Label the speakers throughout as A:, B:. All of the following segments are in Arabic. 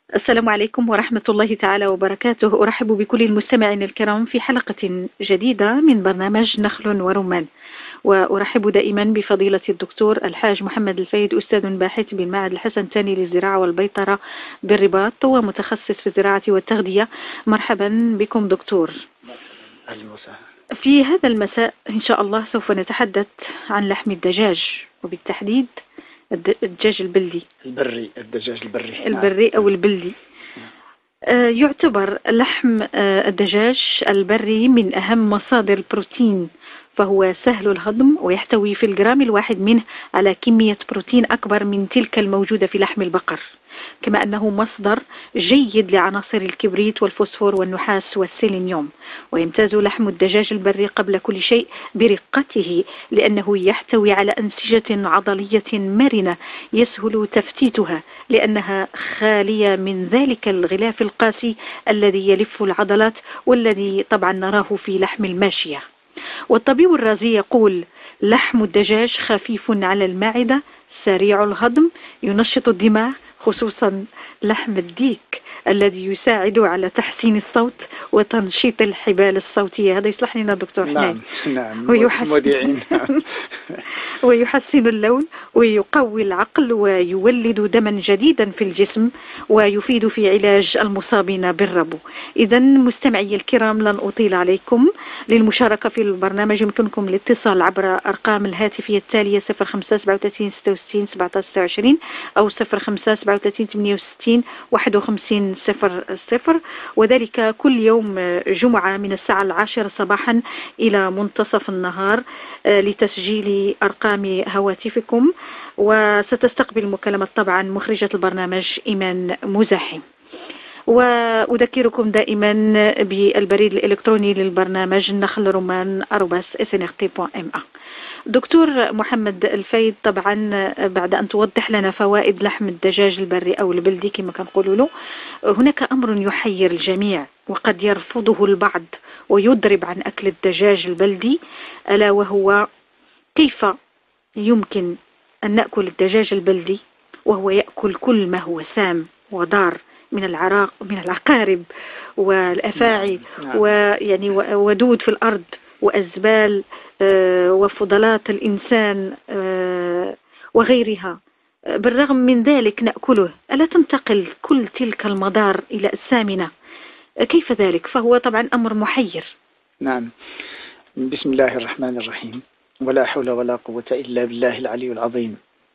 A: السلام عليكم ورحمة الله تعالى وبركاته. أرحب بكل المستمعين الكرام في حلقة جديدة من برنامج نخل ورمان، وأرحب دائما بفضيلة الدكتور الحاج محمد الفايد، أستاذ باحث بالمعهد الحسن الثاني للزراعة والبيطرة بالرباط ومتخصص في الزراعة والتغذية. مرحبا بكم دكتور. في هذا المساء إن شاء الله سوف نتحدث عن لحم الدجاج، وبالتحديد الدجاج البلدي
B: الدجاج البري
A: البري أو البلدي. يعتبر لحم الدجاج البري من أهم مصادر البروتين، فهو سهل الهضم ويحتوي في الجرام الواحد منه على كمية بروتين أكبر من تلك الموجودة في لحم البقر، كما أنه مصدر جيد لعناصر الكبريت والفوسفور والنحاس والسيلينيوم. ويمتاز لحم الدجاج البري قبل كل شيء برقته، لأنه يحتوي على أنسجة عضلية مرنة يسهل تفتيتها، لأنها خالية من ذلك الغلاف القاسي الذي يلف العضلات، والذي طبعا نراه في لحم الماشية. والطبيب الرازي يقول: لحم الدجاج خفيف على المعدة، سريع الهضم، ينشط الدماغ، خصوصا لحم الديك الذي يساعد على تحسين الصوت وتنشيط الحبال الصوتية. هذا يصلح لنا دكتور حنان.
B: نعم.
A: ويحسن اللون ويقوي العقل ويولد دما جديدا في الجسم، ويفيد في علاج المصابين بالربو. إذا مستمعي الكرام، لن أطيل عليكم. للمشاركة في البرنامج يمكنكم الاتصال عبر أرقام الهاتفية التالية: 0537 66 17 26 أو 0537 68 51 00، وذلك كل يوم جمعة من الساعة 10 صباحا إلى منتصف النهار لتسجيل أرقام هواتفكم. وستستقبل مكالمة طبعا مخرجة البرنامج إيمان مزاحم. وأذكركم دائما بالبريد الإلكتروني للبرنامج نخل رمان @snrt.ma. دكتور محمد الفايد، طبعا بعد أن توضح لنا فوائد لحم الدجاج البري أو البلدي كما كنقولوا له، هناك أمر يحير الجميع وقد يرفضه البعض ويضرب عن أكل الدجاج البلدي، ألا وهو: كيف يمكن أن نأكل الدجاج البلدي وهو يأكل كل ما هو سام وضار من العقارب والأفاعي ويعني ودود في الأرض وأزبال وفضلات الإنسان وغيرها. بالرغم من ذلك نأكله. ألا تنتقل كل تلك المضار إلى السامنة؟ كيف ذلك؟ فهو طبعا أمر محير.
B: نعم. بسم الله الرحمن الرحيم، ولا حول ولا قوة إلا بالله العلي العظيم.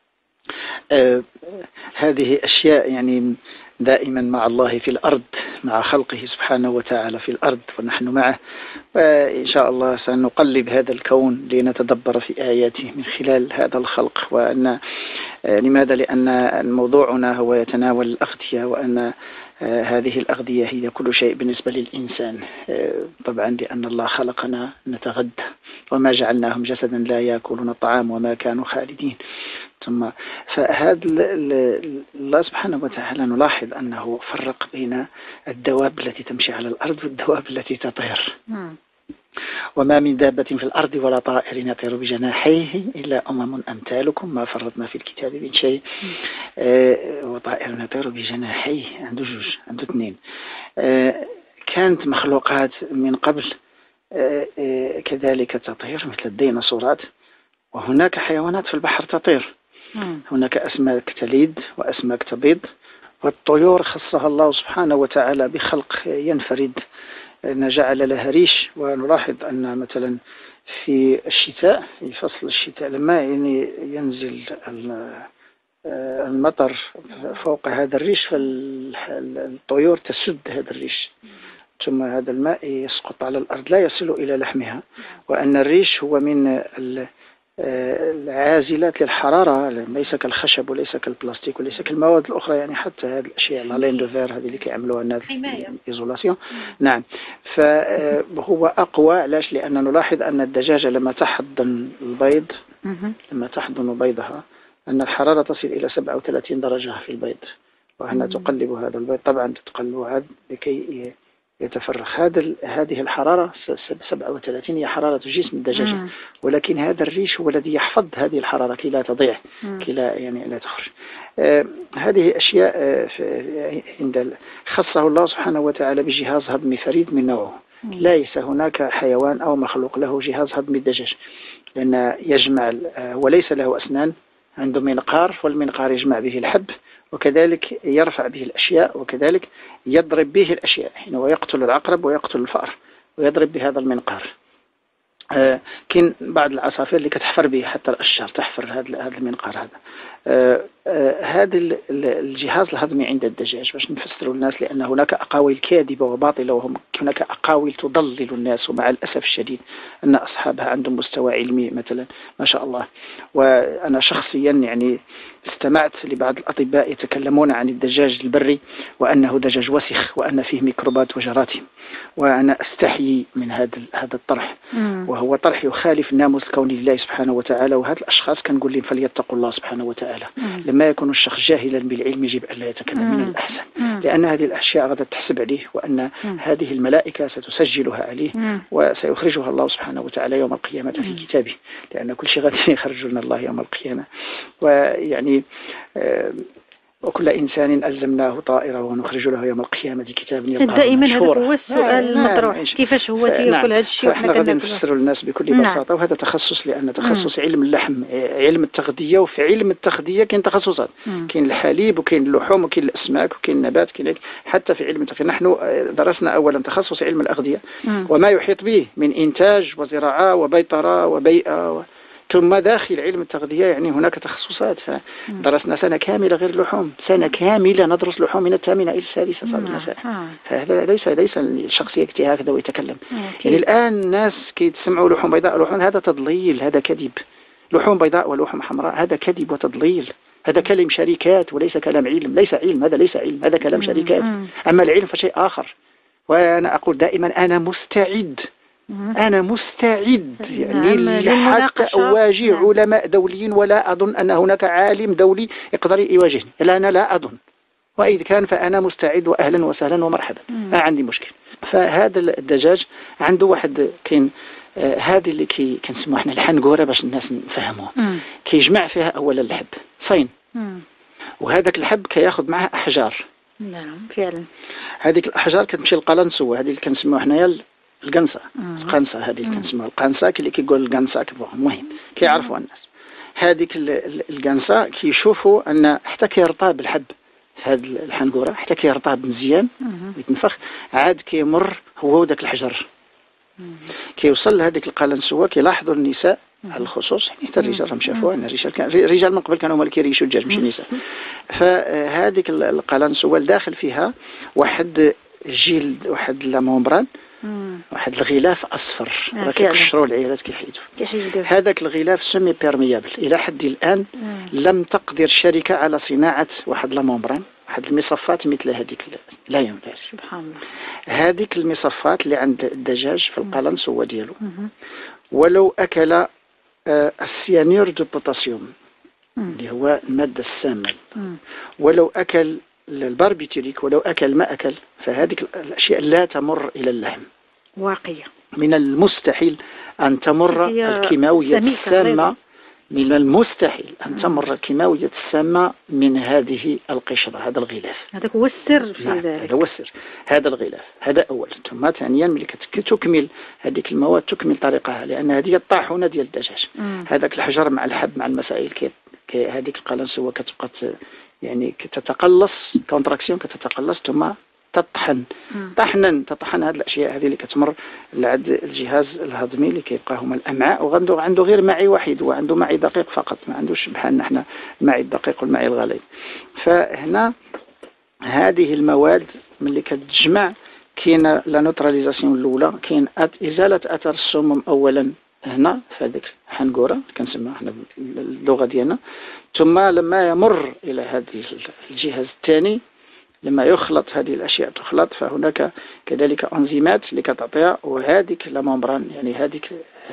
B: هذه أشياء يعني دائما مع الله في الأرض، مع خلقه سبحانه وتعالى في الأرض ونحن معه، وإن شاء الله سنقلب هذا الكون لنتدبر في آياته من خلال هذا الخلق. وأن لماذا؟ لأن موضوعنا هو يتناول الأغذية، وأن هذه الأغذية هي كل شيء بالنسبة للإنسان. طبعا لأن الله خلقنا نتغذى، وما جعلناهم جسدا لا يأكلون الطعام وما كانوا خالدين. ثم فهذا الله سبحانه وتعالى نلاحظ أنه فرق بين الدواب التي تمشي على الأرض والدواب التي تطير. وما من دابة في الأرض ولا طائر يطير بجناحيه إلا أمم أمثالكم ما فرطنا في الكتاب من شيء. وطائر يطير بجناحيه، عنده جوج، عنده اثنين. كانت مخلوقات من قبل كذلك تطير مثل الديناصورات، وهناك حيوانات في البحر تطير. هناك أسماك تليد وأسماك تبيض، والطيور خصها الله سبحانه وتعالى بخلق ينفرد، أن جعل لها ريش. ونلاحظ أن مثلا في الشتاء، في فصل الشتاء، لما ينزل المطر فوق هذا الريش، فالطيور تسد هذا الريش، ثم هذا الماء يسقط على الأرض لا يصل إلى لحمها. وأن الريش هو من العازلات للحرارة، ليس كالخشب وليس كالبلاستيك وليس كالمواد الأخرى، يعني حتى هذه الأشياء اللاين دو فير هذه اللي كيعملوها الناس إيزولاسيون. نعم. فهو أقوى. علاش؟ لأن نلاحظ أن الدجاجة لما تحضن البيض، لما تحضن بيضها، أن الحرارة تصل إلى 37 درجة في البيض، وهنا تقلب هذا البيض، طبعا تقلبه لكي يتفرغ. هذه الحرارة 37 هي حرارة جسم الدجاجة، ولكن هذا الريش هو الذي يحفظ هذه الحرارة كي لا تضيع، كي لا يعني لا تخرج. هذه أشياء عند خصه الله سبحانه وتعالى بجهاز هضمي فريد من نوعه. ليس هناك حيوان أو مخلوق له جهاز هضمي الدجاج، لأن يجمع وليس له أسنان، عنده منقار، والمنقار يجمع به الحب، وكذلك يرفع به الأشياء، وكذلك يضرب به الأشياء، حين ويقتل العقرب ويقتل الفأر ويضرب بهذا المنقار. كاين بعض العصافير اللي كتحفر به حتى الأشجار، تحفر هذا المنقار هذا. هذا الجهاز الهضمي عند الدجاج باش نفسروا الناس، لأن هناك أقاويل كاذبة وباطلة، وهناك أقاويل تضلل الناس، ومع الأسف الشديد أن أصحابها عندهم مستوى علمي مثلا ما شاء الله. وأنا شخصيا يعني استمعت لبعض الأطباء يتكلمون عن الدجاج البري وأنه دجاج وسخ وأن فيه ميكروبات وجراثيم، وأنا أستحيي من هذا الطرح، وهو طرح يخالف الناموس الكوني لله سبحانه وتعالى. وهذا الأشخاص كنقول لهم فليتقوا الله سبحانه وتعالى. لما يكون الشخص جاهلا بالعلم يجب أن لا يتكلم من الأحسن، لأن هذه الأشياء غدا تحسب عليه، وأن هذه الملائكة ستسجلها عليه وسيخرجها الله سبحانه وتعالى يوم القيامة في كتابه، لأن كل شيء غدا يخرج لنا الله يوم القيامة. ويعني وكل إنسان ألزمناه طائره ونخرج له يوم القيامة كتابا يلقاه
A: دائما هذا هو السؤال المطروح، كيفاش هو تياكل هذا الشيء
B: وحنا غادي نفسروا للناس بكل بساطة. وهذا تخصص، لأن تخصص علم اللحم علم التغذية، وفي علم التغذية كاين تخصصات، كاين الحليب وكاين اللحوم وكاين الأسماك وكاين النبات، كاين حتى في علم التغذية. نحن درسنا أولا تخصص علم الأغذية وما يحيط به من إنتاج وزراعة وبيطرة وبيئة، ثم داخل علم التغذية يعني هناك تخصصات. درسنا سنة كاملة غير اللحوم، سنة كاملة ندرس لحوم من 8 إلى 6 صار المساء. فهذا ليس الشخص يكتي هكذا ويتكلم. يعني الآن الناس كي تسمعوا لحوم بيضاء ولحوم، هذا تضليل، هذا كذب. لحوم بيضاء ولحوم حمراء هذا كذب وتضليل، هذا كلام شركات وليس كلام علم. ليس علم، هذا ليس علم، هذا كلام شركات. أما العلم فشيء آخر. وأنا أقول دائما أنا مستعد يعني حتى أواجه علماء دوليين، ولا أظن أن هناك عالم دولي يقدر يواجهني، أنا لا أظن، وإذا كان فأنا مستعد وأهلا وسهلا ومرحبا، ما عندي مشكل. فهذا الدجاج عنده واحد كاين هذه اللي كنسموها احنا الحنقورة باش الناس نفهموها، كيجمع فيها أولا الحب صين، وهذاك الحب كياخذ معها أحجار.
A: نعم فعلا.
B: هذيك الأحجار كتمشي للقلنسوة، هذه اللي كنسموها حنايا القنصة. القنصة هذه اللي كنسموها القنصة، اللي كيقول القنصة مهم كيعرفوا الناس. هذيك القنصة كيشوفوا أن حتى كيرطاب الحب في هذه الحنقورة، حتى كيرطاب مزيان ويتنفخ، عاد كيمر هو وداك الحجر كيوصل لهذيك القلنسوة. كيلاحظوا النساء على الخصوص، حتى الرجال راهم شافوها، ان الرجال من قبل كانوا هما اللي كيريشوا الدجاج ماشي النساء. فهذيك القلنسوة داخل فيها واحد جلد، واحد لامومبران، واحد الغلاف أصفر، كيقشروا العيالات كيحيدوا. هذاك الغلاف سمي بيرميابل. إلى حد الآن لم تقدر الشركة على صناعة واحد لامومبران، واحد المصفات مثل هذيك، لا يمكن.
A: سبحان الله.
B: هذيك المصفات اللي عند الدجاج في القلنسوة ديالو، ولو أكل السيانير دو بوتاسيوم اللي هو المادة السامة، ولو أكل الباربيتوريك، ولو أكل ما أكل، فهذه الأشياء لا تمر إلى اللحم.
A: واقية. من
B: المستحيل أن تمر الكيماوية السامة، من المستحيل أن تمر الكيماوية السامة من هذه القشرة، هذا الغلاف.
A: هذا هو السر في ذلك.
B: هذا هو السر، هذا الغلاف. هذا أولا. ثم ثانيا ملي تكمل هذيك المواد تكمل طريقها، لأن هذه الطاحونة ديال الدجاج. هذاك الحجر مع الحب مع المسائل هذيك القلنسوة كتبقى يعني تتقلص كونتراكسيون، كتتقلص ثم تطحن تطحن هذه الاشياء هذه اللي كتمر لعند الجهاز الهضمي اللي كيبقى هما الامعاء. وعنده غير معي واحد، وعنده معي دقيق فقط، ما عندوش بحالنا احنا المعي الدقيق والمعي الغليظ. فهنا هذه المواد ملي كتجمع كاين لا نوتراليزاسيون الاولى، كاين ازاله اثر السموم اولا هنا في هذيك الحنقوره كنسميها احنا باللغه ديالنا، ثم لما يمر الى هذه الجهاز الثاني، لما يخلط هذه الاشياء تخلط، فهناك كذلك انزيمات اللي كتعطيها، وهذيك لا ممبران يعني هذيك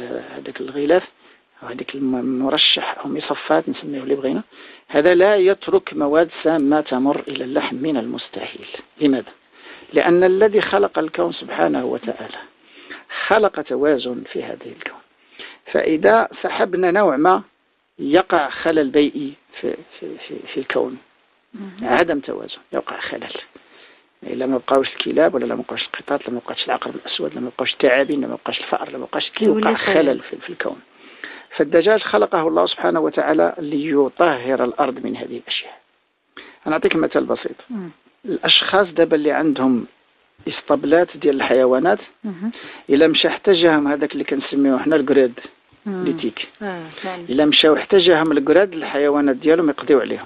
B: الغلاف او هذيك المرشح او مصفات نسميه اللي بغينا، هذا لا يترك مواد سامه تمر الى اللحم من المستحيل. لماذا؟ لأن الذي خلق الكون سبحانه وتعالى خلق توازن في هذه الكون، فإذا سحبنا نوع ما يقع خلل بيئي في الكون، عدم توازن، يقع خلل. لما بقاوش الكلاب ولا لما بقاوش القطط، لما بقاش العقرب الأسود، لما بقاش الثعابين، لما بقاش الفأر، لما بقاش يوقع خلل في الكون. فالدجاج خلقه الله سبحانه وتعالى ليطهر الأرض من هذه الأشياء. أنا أعطيك مثال بسيط. الأشخاص دابا اللي عندهم اسطبلات ديال الحيوانات، إلا مشى احتاجهم هذاك اللي كنسميوه حنا القراد ليتيك، إلا مشاو احتاجهم القراد الحيوانات ديالهم يقضيو عليهم.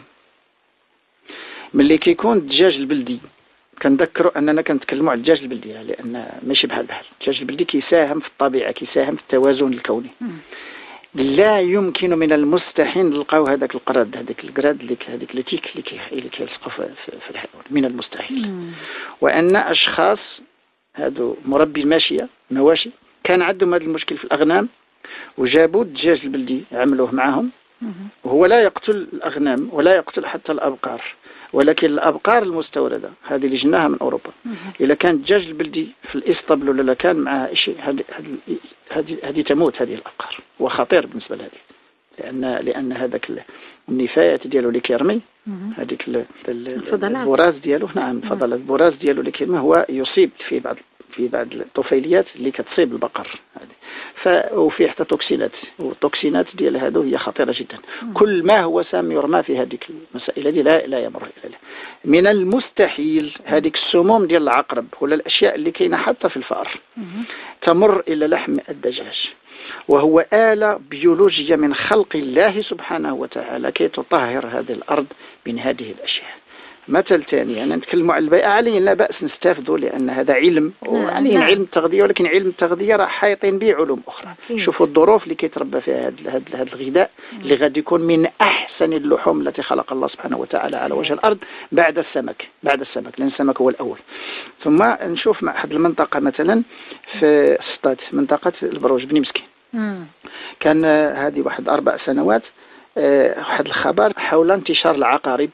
B: ملي كيكون الدجاج البلدي، كنذكروا أننا كنتكلموا على الدجاج البلدي لأن ماشي بحال الدجاج البلدي كيساهم في الطبيعة، كيساهم في التوازن الكوني. لا يمكن من المستحيل نلقاو هذاك القراد، هذاك القراد، هذيك ليتيك اللي كيلصقوا في الحيوان، من المستحيل. وأن أشخاص هادو مربي الماشية مواشي كان عندهم هذا المشكل في الأغنام، وجابوا الدجاج البلدي عملوه معهم، وهو لا يقتل الأغنام ولا يقتل حتى الأبقار، ولكن الأبقار المستوردة هذه اللي جناها من أوروبا، إذا كان الدجاج البلدي في الإسطبل ولا كان معها شيء، هذه تموت هذه الأبقار، وخطير بالنسبة لهذه، لأن هذاك النفايات ديالو اللي كيرمي، هذيك البراز ديالو، نعم فضل البراز ديالو اللي كيرمي هو يصيب في بعض الطفيليات اللي كتصيب البقر هذه، وفي حتى توكسينات، والتوكسينات ديال هذو هي خطيرة جدا. كل ما هو سام يرمى في هذيك المسائل هذه لا يمر إليه. من المستحيل هذيك السموم ديال العقرب ولا الأشياء اللي كاينة حتى في الفأر تمر إلى لحم الدجاج، وهو آلة بيولوجية من خلق الله سبحانه وتعالى كي تطهر هذه الأرض من هذه الأشياء. مثل ثاني، أنا نتكلم على البيئة، عليه لا بأس نستافدوا لأن هذا علم، وعليه علم التغذية، ولكن علم التغذية راه حايطين به علوم أخرى. شوفوا الظروف اللي كيتربى فيها هذا الغذاء اللي غادي يكون من أحسن اللحوم التي خلق الله سبحانه وتعالى على وجه الأرض بعد السمك، لأن السمك هو الأول. ثم نشوف مع أحد المنطقة مثلا في سطات، منطقة البروج بني مسكين، كان هذه واحد 4 سنوات واحد الخبر حول انتشار العقرب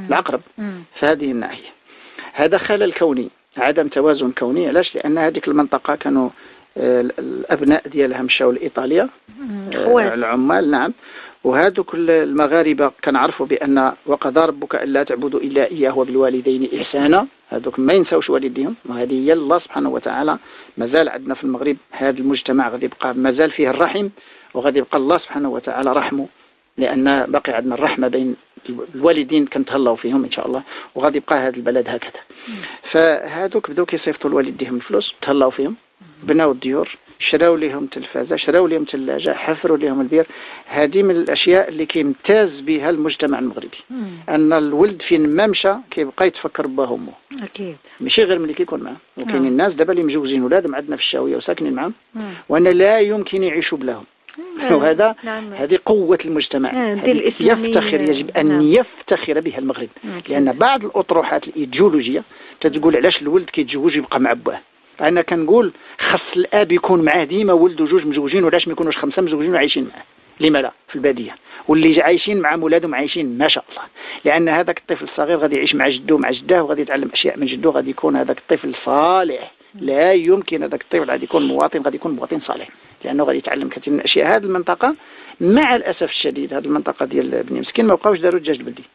B: في هذه الناحية. هذا خلل كوني، عدم توازن كوني. علاش؟ لأن هذيك المنطقة كانوا الأبناء ديالها مشاو لإيطاليا، العمال، نعم، وهذوك المغاربة كنعرفوا بأن وقضى ربك ألا تعبدوا إلا إياه وبالوالدين إحسانا، هذوك ما ينساوش والديهم، وهذه هي الله سبحانه وتعالى. مازال عندنا في المغرب هذا المجتمع غادي يبقى مازال فيه الرحم، وغادي يبقى الله سبحانه وتعالى رحمه، لأن باقي عندنا الرحمة بين الوالدين كنتهلاو فيهم إن شاء الله، وغادي يبقى هذا البلد هكذا. فهذوك بداو كيصيفطوا لوالديهم الفلوس، تهلاو فيهم، بناو الديور، شراو لهم تلفازة، شراو لهم ثلاجة، حفروا لهم البير. هذه من الأشياء اللي كيمتاز بها المجتمع المغربي، أن الولد فين ما مشى كيبقى يتفكر باه وامه، أكيد، ماشي غير ملي كيكون معاه. وكاين الناس دابا اللي مجوزين ولادهم عندنا في الشاوية وساكنين معاهم، وأن لا يمكن يعيشوا بلاهم. وهذا هذه قوة المجتمع، يفتخر، يجب أن يفتخر بها المغرب، لأن بعض الأطروحات الإيديولوجية تقول علاش الولد كيتزوج يبقى مع باه. أنا كنقول خص الأب يكون معاه ديما ولده جوج مزوجين، وعلاش ما يكونوش 5 مزوجين وعايشين معاه؟ لما لا؟ في البادية، واللي عايشين مع ولادهم عايشين ما شاء الله، لأن هذاك الطفل الصغير غادي يعيش مع جده ومع جداه، وغادي يتعلم أشياء من جده، غادي يكون هذاك الطفل صالح. لا يمكن هذاك الطفل غادي يكون مواطن، غادي يكون مواطن صالح، لأنه غادي يتعلم كثير من الأشياء. هذه المنطقة مع الأسف الشديد، هذه المنطقة ديال بني مسكين ما بقاوش داروا الدجاج البلدي،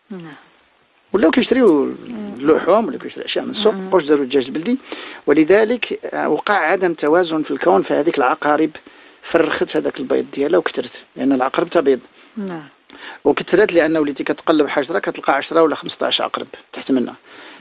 B: ولاو كيشريو اللحوم ولا كيشريو أشياء من السوق، ما بقاوش داروا الدجاج البلدي. ولذلك وقع عدم توازن في الكون، في هذيك العقارب فرخت هذاك البيض ديالها وكثرت، لأن العقرب تبيض، وكثرت لأنه وليتي كتقلب حجرة كتلقى 10 ولا 15 عقرب تحت منها.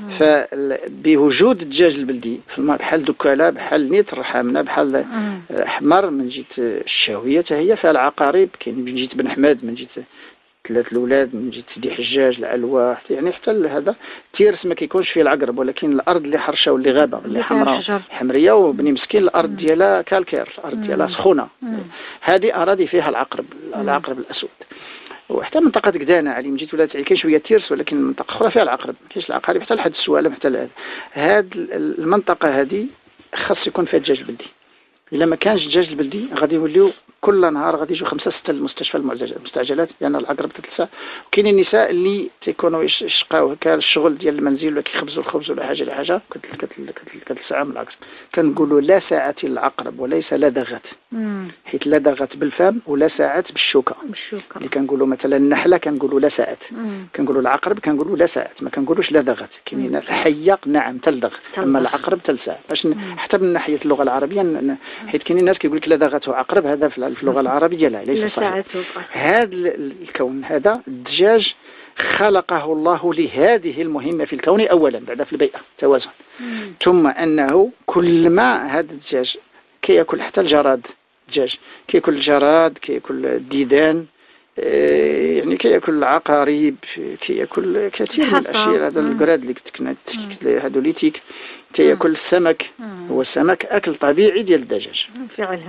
B: فبوجود الدجاج البلدي بحال دكالة، بحال نيتر حامنة، بحال حمر من جهة الشاوية هي فيها العقارب. كاين من جهة بن حماد، من جهة 3 الأولاد، من جهة سيدي حجاج، العلوة، يعني حتى هذا تيرس ما كيكونش فيه العقرب، ولكن الأرض اللي حرشة واللي غابة اللي حمراء حمرية. وبني مسكين الأرض ديالها كالكير، الأرض ديالها سخونة، هذه أراضي فيها العقرب الأسود. وحتى منطقة قدانة علي من جيت ولات كاين شوية تيرس، ولكن المنطقة أخرى فيها العقرب، كاينش العقارب حتى لحد السوالم، حتى هذه المنطقة هذه خاص يكون فيها الدجاج البلدي. إلا ما كانش الدجاج البلدي غادي يوليو كل نهار غادي يجوا 5 6 المستشفى المستعجلات لان العقرب تتلسع. وكاينين النساء اللي تيكونوا يشقاو هكا الشغل ديال المنزل ولا كيخبزوا الخبز ولا حاجه كتلسع من العكس. كنقولوا لا ساعات العقرب وليس لدغت، حيت لدغت بالفم ولا ساعات بالشوكه. اللي كنقولوا مثلا النحله كنقولوا لا ساعات، كنقولوا العقرب كنقولوا لا ساعات، ما كنقولوش لدغت. كاينين الحيه نعم تلدغ، اما العقرب تلسع. باش حتى من ناحيه اللغه العربيه، حيت كاينين الناس كيقول لك لدغته عقرب، هذا في اللغه العربيه لا ليس صحيح. هذا الكون، هذا الدجاج خلقه الله لهذه المهمه في الكون اولا، بعد في البيئه توازن، ثم انه كل ما هذا الدجاج كياكل حتى الجراد. الدجاج كياكل الجراد، كياكل الديدان، يعني كياكل العقارب، كياكل كثير من الاشياء. هذا الجراد اللي كنت هادو ليتيك كياكل السمك. هو السمك اكل طبيعي ديال الدجاج
A: فعلا.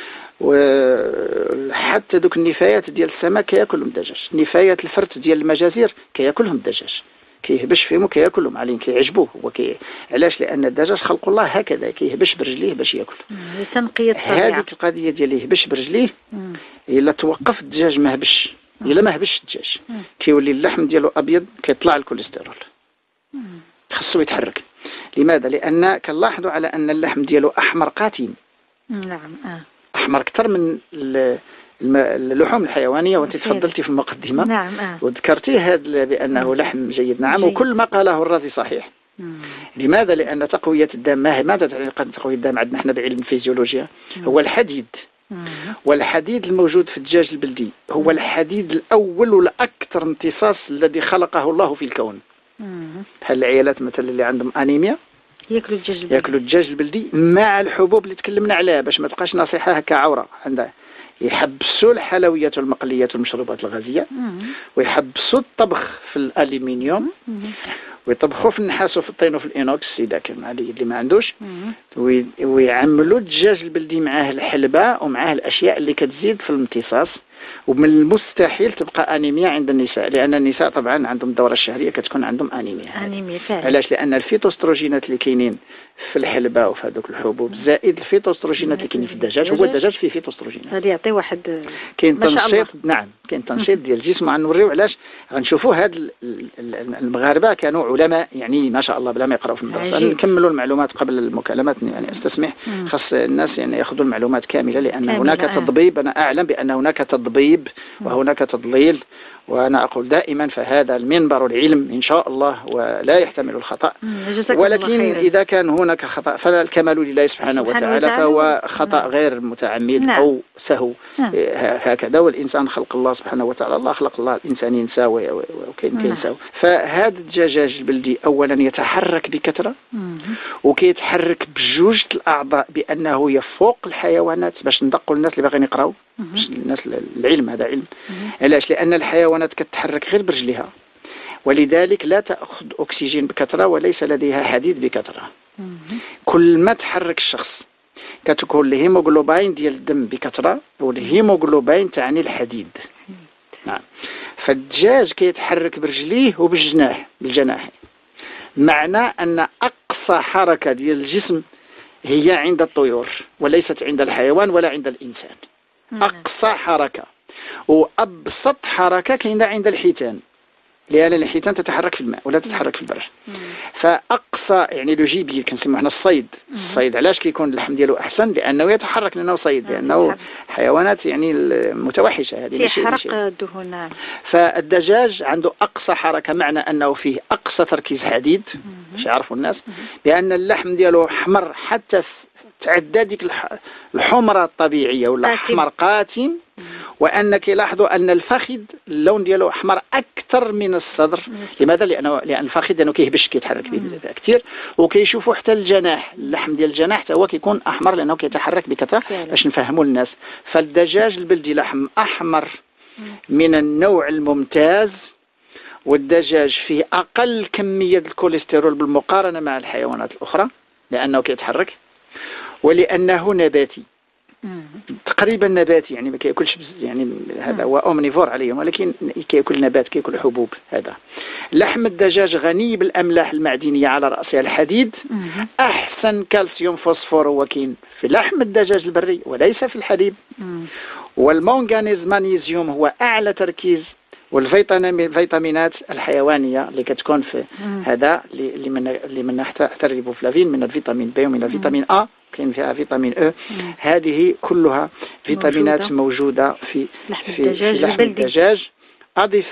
B: وحتى دوك النفايات ديال السمك كياكلهم الدجاج. نفايات الفرت ديال المجازير كياكلهم الدجاج، كيهبش فيهم وكياكلهم عليهم، كيعجبوه. علاش؟ لان الدجاج خلق الله هكذا، كيهبش برجليه باش ياكل.
A: تنقية الطبيعة.
B: هذيك القضيه ديال يهبش برجليه، الا توقف الدجاج ما هبش، الا ما هبش الدجاج كيولي اللحم ديالو ابيض، كيطلع الكوليسترول، خصو يتحرك. لماذا؟ لان كنلاحظوا على ان اللحم ديالو احمر قاتم.
A: نعم.
B: احمر اكثر من اللحوم الحيوانيه. وانت تفضلتي في المقدمه،
A: نعم.
B: وذكرتي هذا بانه لحم جيد. نعم، وكل ما قاله الرازي صحيح. لماذا؟ لان تقويه الدم، ماذا تعني تقويه الدم عندنا احنا بعلم الفيزيولوجيا؟ هو الحديد. والحديد الموجود في الدجاج البلدي هو الحديد الاول والاكثر امتصاص الذي خلقه الله في الكون. بحال العيالات مثلا اللي عندهم انيميا ياكلوا الدجاج البلدي مع الحبوب اللي تكلمنا عليها، باش ما تبقاش نصيحه هكا عوره عندها. يحبسوا الحلويات والمقليات والمشروبات الغازيه، ويحبسوا الطبخ في الالومنيوم، ويطبخوا في النحاس وفي الطين وفي الانوكس اذا كان اللي ما عندوش، ويعملوا الدجاج البلدي معاه الحلبه ومعاه الاشياء اللي كتزيد في الامتصاص. ومن المستحيل تبقى انيميا عند النساء، لان النساء طبعا عندهم الدوره الشهريه كتكون عندهم انيميا فعلا. علاش؟ لان الفيتوستروجينات اللي كاينين في الحلبه وفي هذوك الحبوب زائد الفيتوستروجينات اللي كاينين في الدجاج، هو الدجاج فيه فيتوستروجينات.
A: هذا يعطي واحد
B: كاين تنشيط. نعم، كاين تنشيط ديال الجسم. غنوريو علاش. غنشوفوا هاد المغاربه كانوا علماء يعني ما شاء الله بلا ما يقراوا في المدرسه. نكملوا المعلومات قبل المكالمات، يعني استسمح. خاص الناس يعني ياخذوا المعلومات كامله، لان هناك تضبيب. انا اعلم بان هناك تضبيب وهناك تضليل، وأنا أقول دائما فهذا المنبر العلم إن شاء الله ولا يحتمل الخطأ. ولكن إذا كان هناك خطأ فالكمال لله سبحانه وتعالى، فهو خطأ غير متعمد أو سهو هكذا. والإنسان خلق الله سبحانه وتعالى، الله خلق الله الإنسان ينسى وكاين كينسى. فهذا الدجاج البلدي أولا يتحرك بكثرة، وكيتحرك بجوج الأعضاء بأنه يفوق الحيوانات. باش ندقوا الناس اللي باغيين يقراوا، الناس العلم هذا علم. علاش؟ لأن الحيوانات كتحرك غير برجلها، ولذلك لا تأخذ أكسجين بكثرة وليس لديها حديد بكثرة. كل ما تحرك الشخص كتكون الهيموغلوبين ديال الدم بكثرة، والهيموغلوبين تعني الحديد. نعم. فالدجاج كيتحرك برجليه بالجناح. معنى أن أقصى حركة ديال الجسم هي عند الطيور وليست عند الحيوان ولا عند الإنسان. أقصى حركة وأبسط حركة كاينة عند الحيتان، لأن الحيتان تتحرك في الماء ولا تتحرك في البر. فأقصى يعني لوجيبي كنسموه حنا الصيد. علاش كيكون اللحم ديالو أحسن؟ لأنه يتحرك، لأنه صيد، لأنه حيوانات يعني متوحشة هذه
A: يحرق الدهون.
B: فالدجاج عنده أقصى حركة، معنى أنه فيه أقصى تركيز حديد. باش يعرفوا الناس بأن اللحم ديالو أحمر حتى تعدى ديك الحمرة الطبيعية ولا أحمر قاتم. وأنك يلاحظوا أن الفخذ اللون ديالو أحمر أكثر من الصدر. لماذا؟ لأن الفخذ لأنه كيهبش كيتحرك كثير. وكيشوفوا حتى الجناح، اللحم ديال الجناح هو كيكون أحمر لأنه كيتحرك بكثرة، باش نفهموا الناس. فالدجاج البلدي لحم أحمر من النوع الممتاز، والدجاج فيه أقل كمية الكوليسترول بالمقارنة مع الحيوانات الأخرى لأنه كيتحرك، ولأنه نباتي. تقريبا نباتي، يعني ما كياكلش يعني هذا هو اومنيفور عليهم، ولكن كياكل نبات، كياكل حبوب. هذا لحم الدجاج غني بالاملاح المعدنيه على راسها الحديد. احسن كالسيوم فوسفور هو كاين في لحم الدجاج البري وليس في الحليب. والمونغانيز مغنيسيوم هو اعلى تركيز. والفيتامينات الحيوانيه اللي كتكون في هذا اللي من نحتربوا فلافين من الفيتامين بي ومن الفيتامين ا، كاين فيها فيتامين او. هذه كلها فيتامينات موجوده في لحم الدجاج. اضف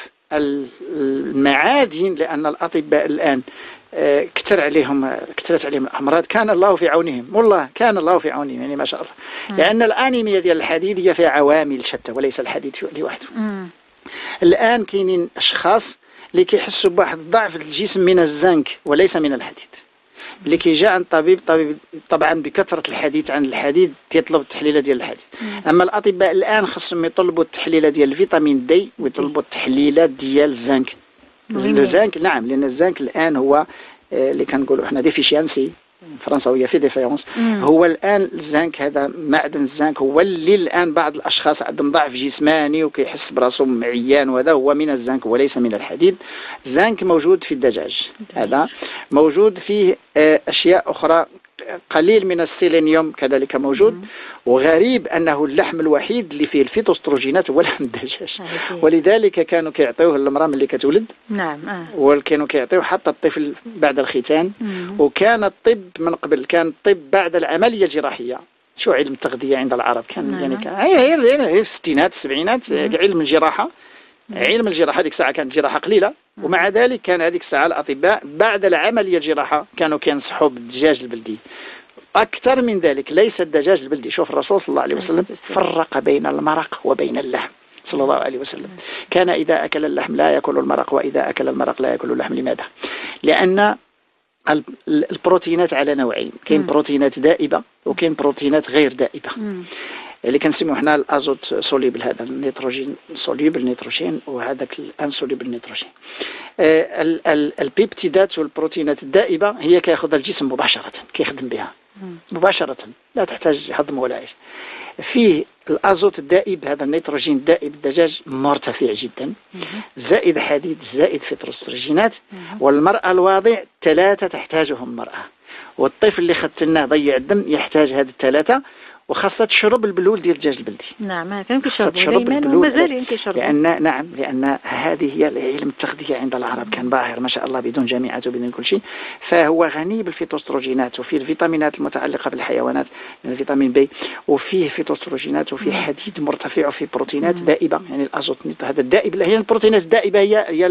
B: المعادن، لان الاطباء الان كثرت عليهم الامراض. كان الله في عونهم، والله كان الله في عونهم، يعني ما شاء الله. لان الانيميا ديال الحديد هي فيها عوامل شتى وليس الحديد لوحده. الآن كاينين أشخاص اللي كيحسوا بواحد الضعف الجسم من الزنك وليس من الحديد. اللي كيجي عند طبيب طبعا بكثرة الحديث عن الحديد يطلب التحليلة ديال الحديد. أما الأطباء الآن خصهم يطلبوا التحليلة ديال الفيتامين دي ويطلبوا التحليلات ديال الزنك. الزنك نعم، لأن الزنك الآن هو اللي كنقولوا احنا ديفيشيانسي فرنساوية في ديفيونس. هو الآن الزنك، هذا معدن الزنك هو اللي الآن بعض الأشخاص عندهم ضعف جسماني وكيحس براسهم عيان، وهذا هو من الزنك وليس من الحديد. الزنك موجود في الدجاج، هذا موجود فيه أشياء أخرى. قليل من السيلينيوم كذلك موجود. وغريب أنه اللحم الوحيد اللي فيه الفيتوستروجينات هو لحم الدجاج، ولذلك كانوا كيعطيوه للمرأة ملي كتولد. نعم. وكانوا كيعطيوه حتى الطفل بعد الختان. وكان الطب من قبل، كان الطب بعد العملية الجراحية. شو علم التغذية عند العرب كان يعني هي الستينات السبعينات علم الجراحة. علم الجراحة هذيك الساعة كانت جراحة قليلة، ومع ذلك كان هذيك الساعة الأطباء بعد العملية الجراحة كانوا كينصحوا بالدجاج البلدي. أكثر من ذلك ليس الدجاج البلدي. شوف الرسول صلى الله عليه وسلم فرق بين المرق وبين اللحم صلى الله عليه وسلم. كان إذا أكل اللحم لا يأكل المرق، وإذا أكل المرق لا يأكل اللحم. لماذا؟ لأن البروتينات على نوعين، كاين بروتينات دائبة وكاين بروتينات غير دائبة. اللي كنسميو حنا الازوت سوليبل، هذا النيتروجين سوليبل نيتروجين، وهذاك الانسوليبل نيتروجين. البيبتيدات والبروتينات الدائبه هي كياخذها الجسم مباشره، كيخدم بها مباشره، لا تحتاج هضم ولا عيش. فيه الازوت الدائب، هذا النيتروجين الدائب الدجاج مرتفع جدا، زائد حديد زائد فيتوستروجينات. والمرأة الواضع 3 تحتاجهم المرأة، والطفل اللي ختناه ضيع الدم يحتاج هذه 3. وخاصة تشرب البلول ديال الدجاج البلدي. نعم، كان كيشربوا دائما ومازال كيشربوا. لأن هذه هي علم التغذية عند العرب، كان باهر ما شاء الله، بدون جامعات وبدون كل شيء. فهو غني بالفيتوستروجينات، وفيه الفيتامينات المتعلقة بالحيوانات من الفيتامين بي، وفيه فيتوستروجينات، وفيه حديد مرتفع، وفيه بروتينات دائبة. يعني الأزوت هذا الدائب، هي البروتينات الدائبة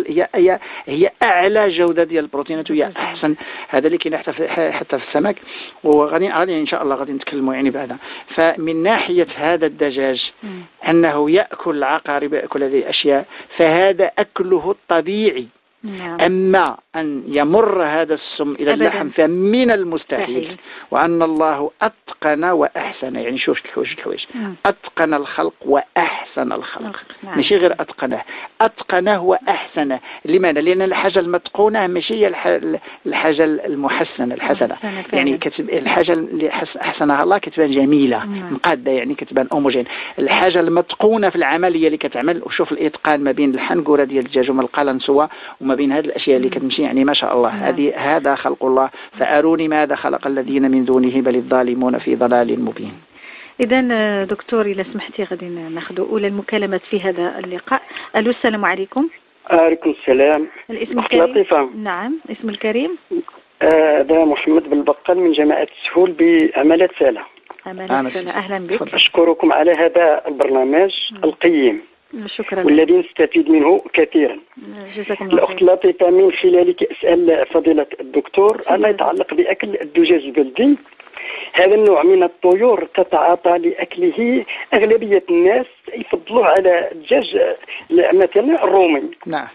B: هي أعلى جودة ديال البروتينات، وهي أحسن. هذا اللي كاين حتى في السمك، وغادي إن شاء الله غادي نتكلموا يعني بهذا. فمن ناحية هذا الدجاج أنه يأكل العقارب ويأكل هذه الأشياء، فهذا أكله الطبيعي. أما أن يمر هذا السم إلى اللحم فمن المستحيل. وأن الله أتقن وأحسن، يعني شوف الحوايج أتقن الخلق وأحسن الخلق، ماشي غير أتقنه وأحسنه. لماذا؟ لأن الحاجة المتقونة ماشي هي الحاجة المحسنة الحسنة. يعني الحاجة اللي أحسنها الله كتبان جميلة مقادة، يعني كتبان أوموجين. الحاجة المتقونة في العملية اللي كتعمل، وشوف الإتقان ما بين الحنقورة ديال الدجاج وما القلنسوة وما بين هذه الأشياء اللي كتمشي، يعني ما شاء الله. هذا خلق الله، فأروني ماذا خلق الذين من دونه بل الظالمون في ضلال مبين.
A: إذا دكتور إذا سمحتي غادي ناخذ أولى المكالمات في هذا اللقاء. ألو، السلام عليكم.
C: عليكم السلام.
A: الاسم الكريم؟ نعم، اسم الكريم.
C: هذا محمد بن بقال من جماعة السهول بأمالة سالة.
A: أمالة سالة، أهلا بك.
C: أشكركم على هذا البرنامج القيم،
A: شكرا،
C: والذي نستفيد منه كثيرا.
A: جزاكم الله
C: الأخت لطيفة من خلالك أسأل فضيلة الدكتور أما يتعلق بأكل الدجاج البلدي. هذا النوع من الطيور تتعاطى لأكله أغلبية الناس يفضلوه على الدجاج مثلا الرومي.
B: نعم.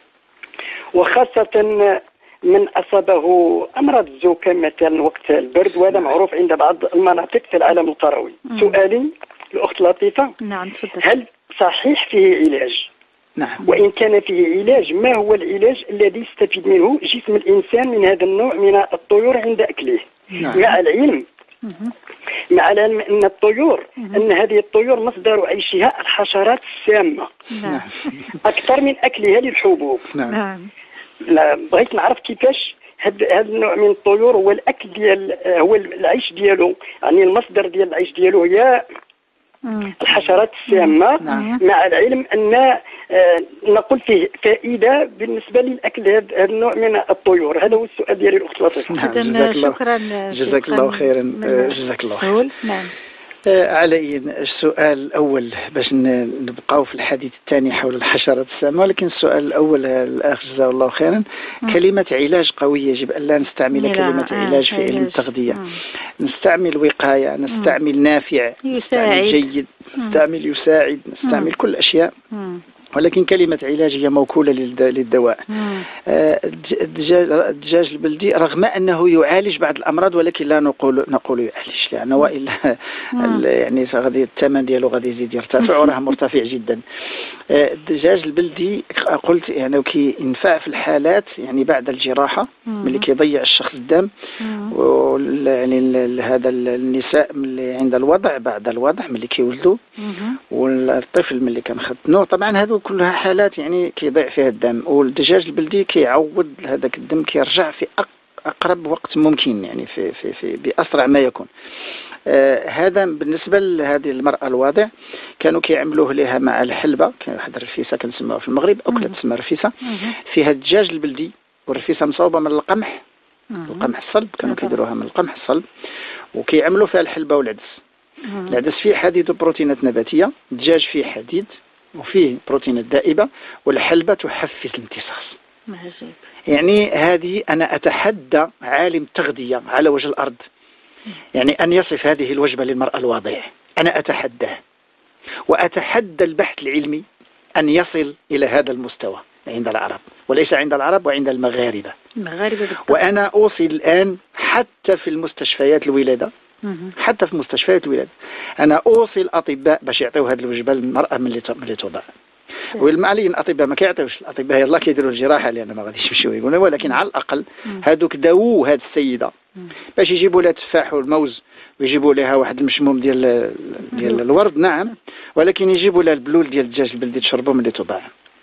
C: وخاصة من أصابه أمراض الزكام مثلا وقت البرد، وهذا معروف عند بعض المناطق في العالم القروي. سؤالي الأخت لطيفة،
A: نعم تفضل،
C: هل صحيح فيه علاج؟
B: نعم.
C: وإن كان فيه علاج، ما هو العلاج الذي يستفيد منه جسم الإنسان من هذا النوع من الطيور عند أكله؟
B: نعم.
C: مع العلم مع العلم أن الطيور أن هذه الطيور مصدر عيشها الحشرات السامة أكثر من أكلها للحبوب. بغيت نعرف كيفاش هذا النوع من الطيور هو الأكل ديال هو العيش ديالو، يعني المصدر ديال العيش ديالو هي الحشرات السامة. مع العلم أن نقول فيه فائدة بالنسبة للأكل هذا النوع من الطيور. هذا هو السؤال ديالي الأخت لطيفة.
A: شكرا.
B: جزاك الله خيرا. جزاك الله خيرا. على السؤال الأول باش نبقاو في الحديث الثاني حول الحشرات السامة، ولكن السؤال الأول الأخ جزاه الله خيرا، كلمة علاج قوية يجب أن لا نستعمل كلمة علاج في علم التغذية. نستعمل وقاية، نستعمل نافع، نستعمل جيد، نستعمل يساعد، نستعمل كل الأشياء، ولكن كلمة علاج هي موكولة للدواء. الدجاج البلدي رغم أنه يعالج بعض الأمراض ولكن لا نقول يعالج، لأنه وإلا يعني غادي الثمن ديالو غادي يزيد يرتفع وراه مرتفع جدا. الدجاج البلدي قلت يعني كينفع في الحالات يعني بعد الجراحة ملي كيضيع الشخص الدم، يعني هذا النساء ملي عند الوضع بعد الوضع ملي كيولدوا، والطفل ملي كنختنوه، طبعا هذو كلها حالات يعني كيضيع فيها الدم، والدجاج البلدي كيعوض هذاك الدم، كيرجع في أقرب وقت ممكن، يعني في بأسرع ما يكون. هذا بالنسبة لهذه المرأة الواضع كانوا كيعملوه لها مع الحلبة، كان واحد الرفيسة كنسموها في المغرب أكلة تسمى رفيسة، فيها الدجاج البلدي والرفيسة مصوبة من القمح الصلب، كانوا كيديروها من القمح الصلب، وكيعملوا فيها الحلبة والعدس. العدس فيه حديد وبروتينات نباتية، الدجاج فيه حديد وفيه بروتينات دائبة، والحلبة تحفز الامتصاص. يعني هذه أنا أتحدى عالم تغذية على وجه الأرض يعني أن يصف هذه الوجبة للمرأة الواضع، أنا أتحداه، وأتحدى البحث العلمي أن يصل إلى هذا المستوى عند العرب، وليس عند العرب وعند المغاربة. وأنا أوصي الآن حتى في المستشفيات الولادة، حتى في مستشفيات الولادة أنا أوصي الأطباء باش يعطيوا هذه الوجبة للمرأة ملي توضع. والمعلي الأطباء ما كيعطيوش، الأطباء يلا كيديروا الجراحة لأن ما غاديش يمشيو يقولوا، ولكن على الأقل هذوك داووا هذه السيدة باش يجيبوا لها تفاح والموز، ويجيبوا لها واحد المشموم ديال الورد، نعم، ولكن يجيبوا لها البلول ديال الدجاج البلدي تشربوا ملي توضع،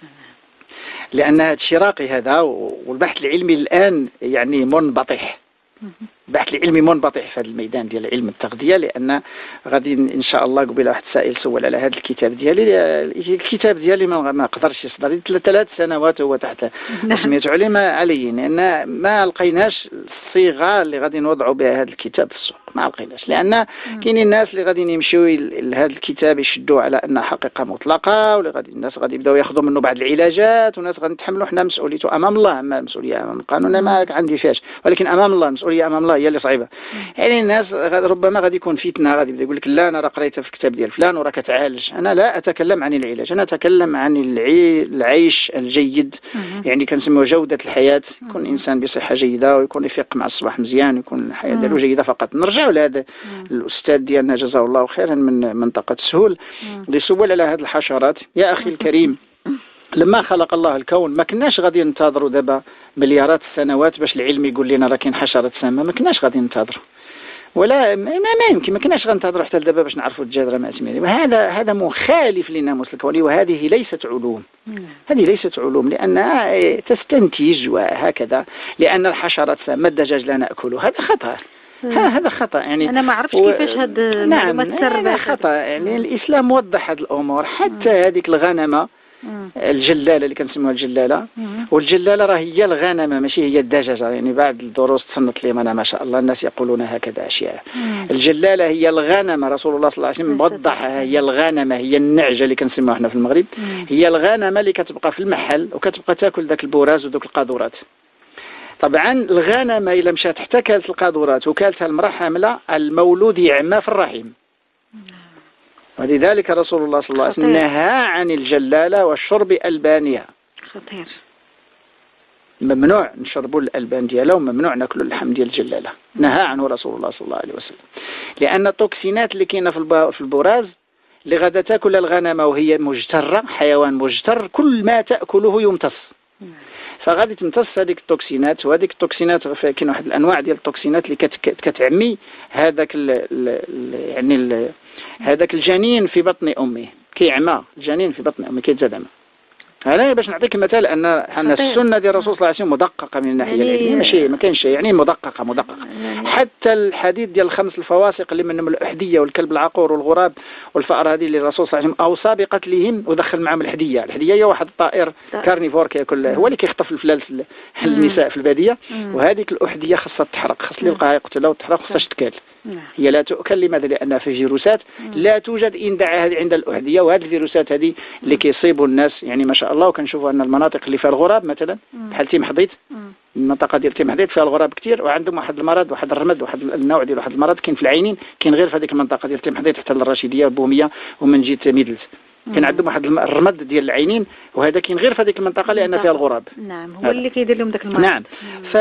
B: لأن هذا الشيء راقي هذا. والبحث العلمي الآن يعني منبطح، البحث العلمي منبطح في هذا الميدان ديال علم التغذية، لأن غادي إن شاء الله قبيله واحد السائل سول على هذا الكتاب ديالي، الكتاب ديالي ما قدرش يصدر 3 سنوات هو تحت سميته عليه، لأن ما لقيناش الصيغة اللي غادي نوضعوا بها هذا الكتاب في السوق، ما لقيناش، لأن كاينين الناس اللي غادي يمشيو لهذا الكتاب يشدوا على أنها حقيقة مطلقة، ولا غادي الناس غادي يبداو ياخذوا منه بعض العلاجات، والناس غادي نتحملوا حنا مسؤوليته أمام الله، أما المسؤولية أمام القانون ما عندي فيهاش، ولكن أمام الله المسؤولية أمام الله هي اللي صعيبة. يعني الناس ربما غادي يكون فتنة، غادي يبدا يقول لك لا أنا راه قريتها في الكتاب ديال فلان وراك تعالج. أنا لا أتكلم عن العلاج، أنا أتكلم عن العيش الجيد، يعني كنسميه جودة الحياة، يكون إنسان بصحة جيدة ويكون يفيق مع الصباح مزيان ويكون الحياة ديالو جيدة فقط. نرجع لهذا الأستاذ ديالنا جزاه الله خيرا من منطقة السهول اللي سول على هذه الحشرات. يا أخي الكريم، لما خلق الله الكون ما كناش غادي ننتظروا دابا مليارات السنوات باش العلم يقول لنا راه كاين حشرات سامة، ما كناش غادي ننتظروا، ولا ما يمكن، ما كناش غننتظروا حتى دابا باش نعرفوا الدجاج راه مأتمين. هذا مخالف للناموس الكوني، وهذه ليست علوم، هذه ليست علوم، لأنها تستنتج وهكذا، لأن الحشرات سامة الدجاج لا نأكله، هذا خطأ. هذا خطأ، يعني
A: أنا ما عرفتش كيفاش هذا المعلومات
B: هذا خطأ. يعني الإسلام وضح هذه الأمور، حتى هذيك الغنمة الجلالة اللي كنسموها الجلالة، والجلالة راه هي الغنمة ماشي هي الدجاجة. يعني بعد الدروس تصنت لي أنا ما شاء الله الناس يقولون هكذا أشياء. الجلالة هي الغنمة، رسول الله صلى الله عليه وسلم وضحها، هي الغنمة، هي النعجة اللي كنسموها احنا في المغرب، هي الغنمة اللي كتبقى في المحل وكتبقى تاكل ذاك البوراز وذوك القاذورات. طبعا الغنمة إلا مشات حتى كالت القاذورات وكالتها المرأة حاملة، المولود يعمى في الرحم، ولذلك رسول الله صلى الله عليه وسلم نهى عن الجلالة والشرب ألبانها.
A: خطير،
B: ممنوع نشربوا الألبان ديالها، وممنوع ناكلوا اللحم ديال الجلالة، نهى عنه رسول الله صلى الله عليه وسلم، لأن التوكسينات اللي كاينه في البراز اللي غادا تاكل الغنمة وهي مجترة، حيوان مجتر، كل ما تأكله يمتص، فغادي تمتص هذيك التوكسينات، وهذيك التوكسينات كاين واحد الانواع ديال التوكسينات اللي كتعمي هذاك هذاك الجنين في بطن امه، كيعمى الجنين في بطن امه، كيتزاد عمى. هنا باش نعطيك مثال ان السنه ديال الرسول صلى الله عليه وسلم مدققه من الناحيه العلميه، ماشي ما كاينش يعني مدققه. حتى الحديث ديال الخمس الفواسق اللي منهم الاحديه والكلب العقور والغراب والفأر، هذه اللي الرسول صلى الله عليه وسلم او سابقت ليهم ودخل معهم الحديه هي واحد الطائر كارنيفور كياكل، هو اللي كيخطف الفلال النساء في الباديه، وهذيك الاحديه خاصها تحرق، خاص اللي يلقاها يقتلها وتحرق، خاصهاش تكال. هي لا تؤكل. لماذا؟ لأنها في فيروسات لا توجد إندعاء هذه عند الأحدية، وهذه الفيروسات هذه اللي كيصيبوا الناس يعني ما شاء الله. وكنشوفوا أن المناطق اللي فيها الغراب مثلا بحال تيم حضيت، المنطقة ديال تيم حضيت فيها الغراب كثير، وعندهم واحد المرض، واحد الرمد، واحد النوع ديال واحد المرض كاين في العينين، كاين غير في هذيك المنطقة ديال تيم حضيت حتى الرشيدية بومية ومن جهة ميدلز، كاين عندهم واحد الرمد ديال العينين، وهذا كاين غير في هذيك المنطقه لان فيها الغراب.
A: نعم، هو اللي كيدير لهم داك المرض.
B: نعم.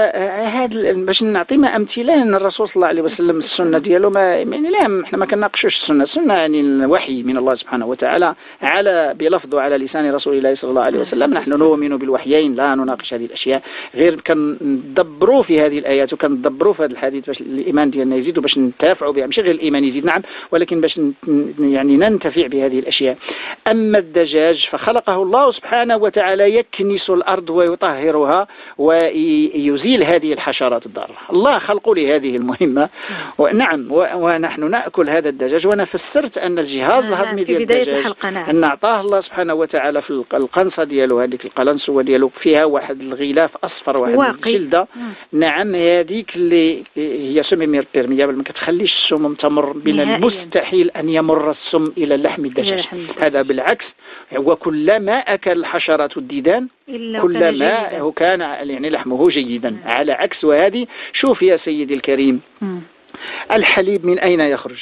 B: فهذا باش نعطي امثله ان الرسول صلى الله عليه وسلم السنه ديالو ما يعني لا احنا ما كنناقشوش السنه يعني الوحي من الله سبحانه وتعالى على بلفظه على لسان رسول الله صلى الله عليه وسلم. نحن نؤمن بالوحيين، لا نناقش هذه الاشياء، غير كندبروا في هذه الايات وكندبروا في هذا الحديث باش الايمان ديالنا يزيد وباش ننتفعوا بها، ماشي غير الايمان يزيد نعم، ولكن باش يعني ننتفع بهذه الاشياء. أما الدجاج فخلقه الله سبحانه وتعالى يكنس الأرض ويطهرها ويزيل هذه الحشرات الضارة. الله خلقه لهذه المهمة. ونعم، ونحن نأكل هذا الدجاج. وأنا فسرت أن الجهاز الهضمي ديال الدجاج أن أعطاه الله سبحانه وتعالى في القنصة ديالو، هذيك القلنسوة ديالو فيها واحد الغلاف أصفر، واحد الجلدة. نعم، هذيك اللي هي سمي بيرميابل، ما كتخليش السموم تمر. من المستحيل أن يمر السم إلى لحم الدجاج. هذا بالعكس، وكلما أكل الحشرات الديدان كلما هو كان يعني لحمه جيدا. على عكس وهذه، شوف يا سيدي الكريم، الحليب من أين يخرج؟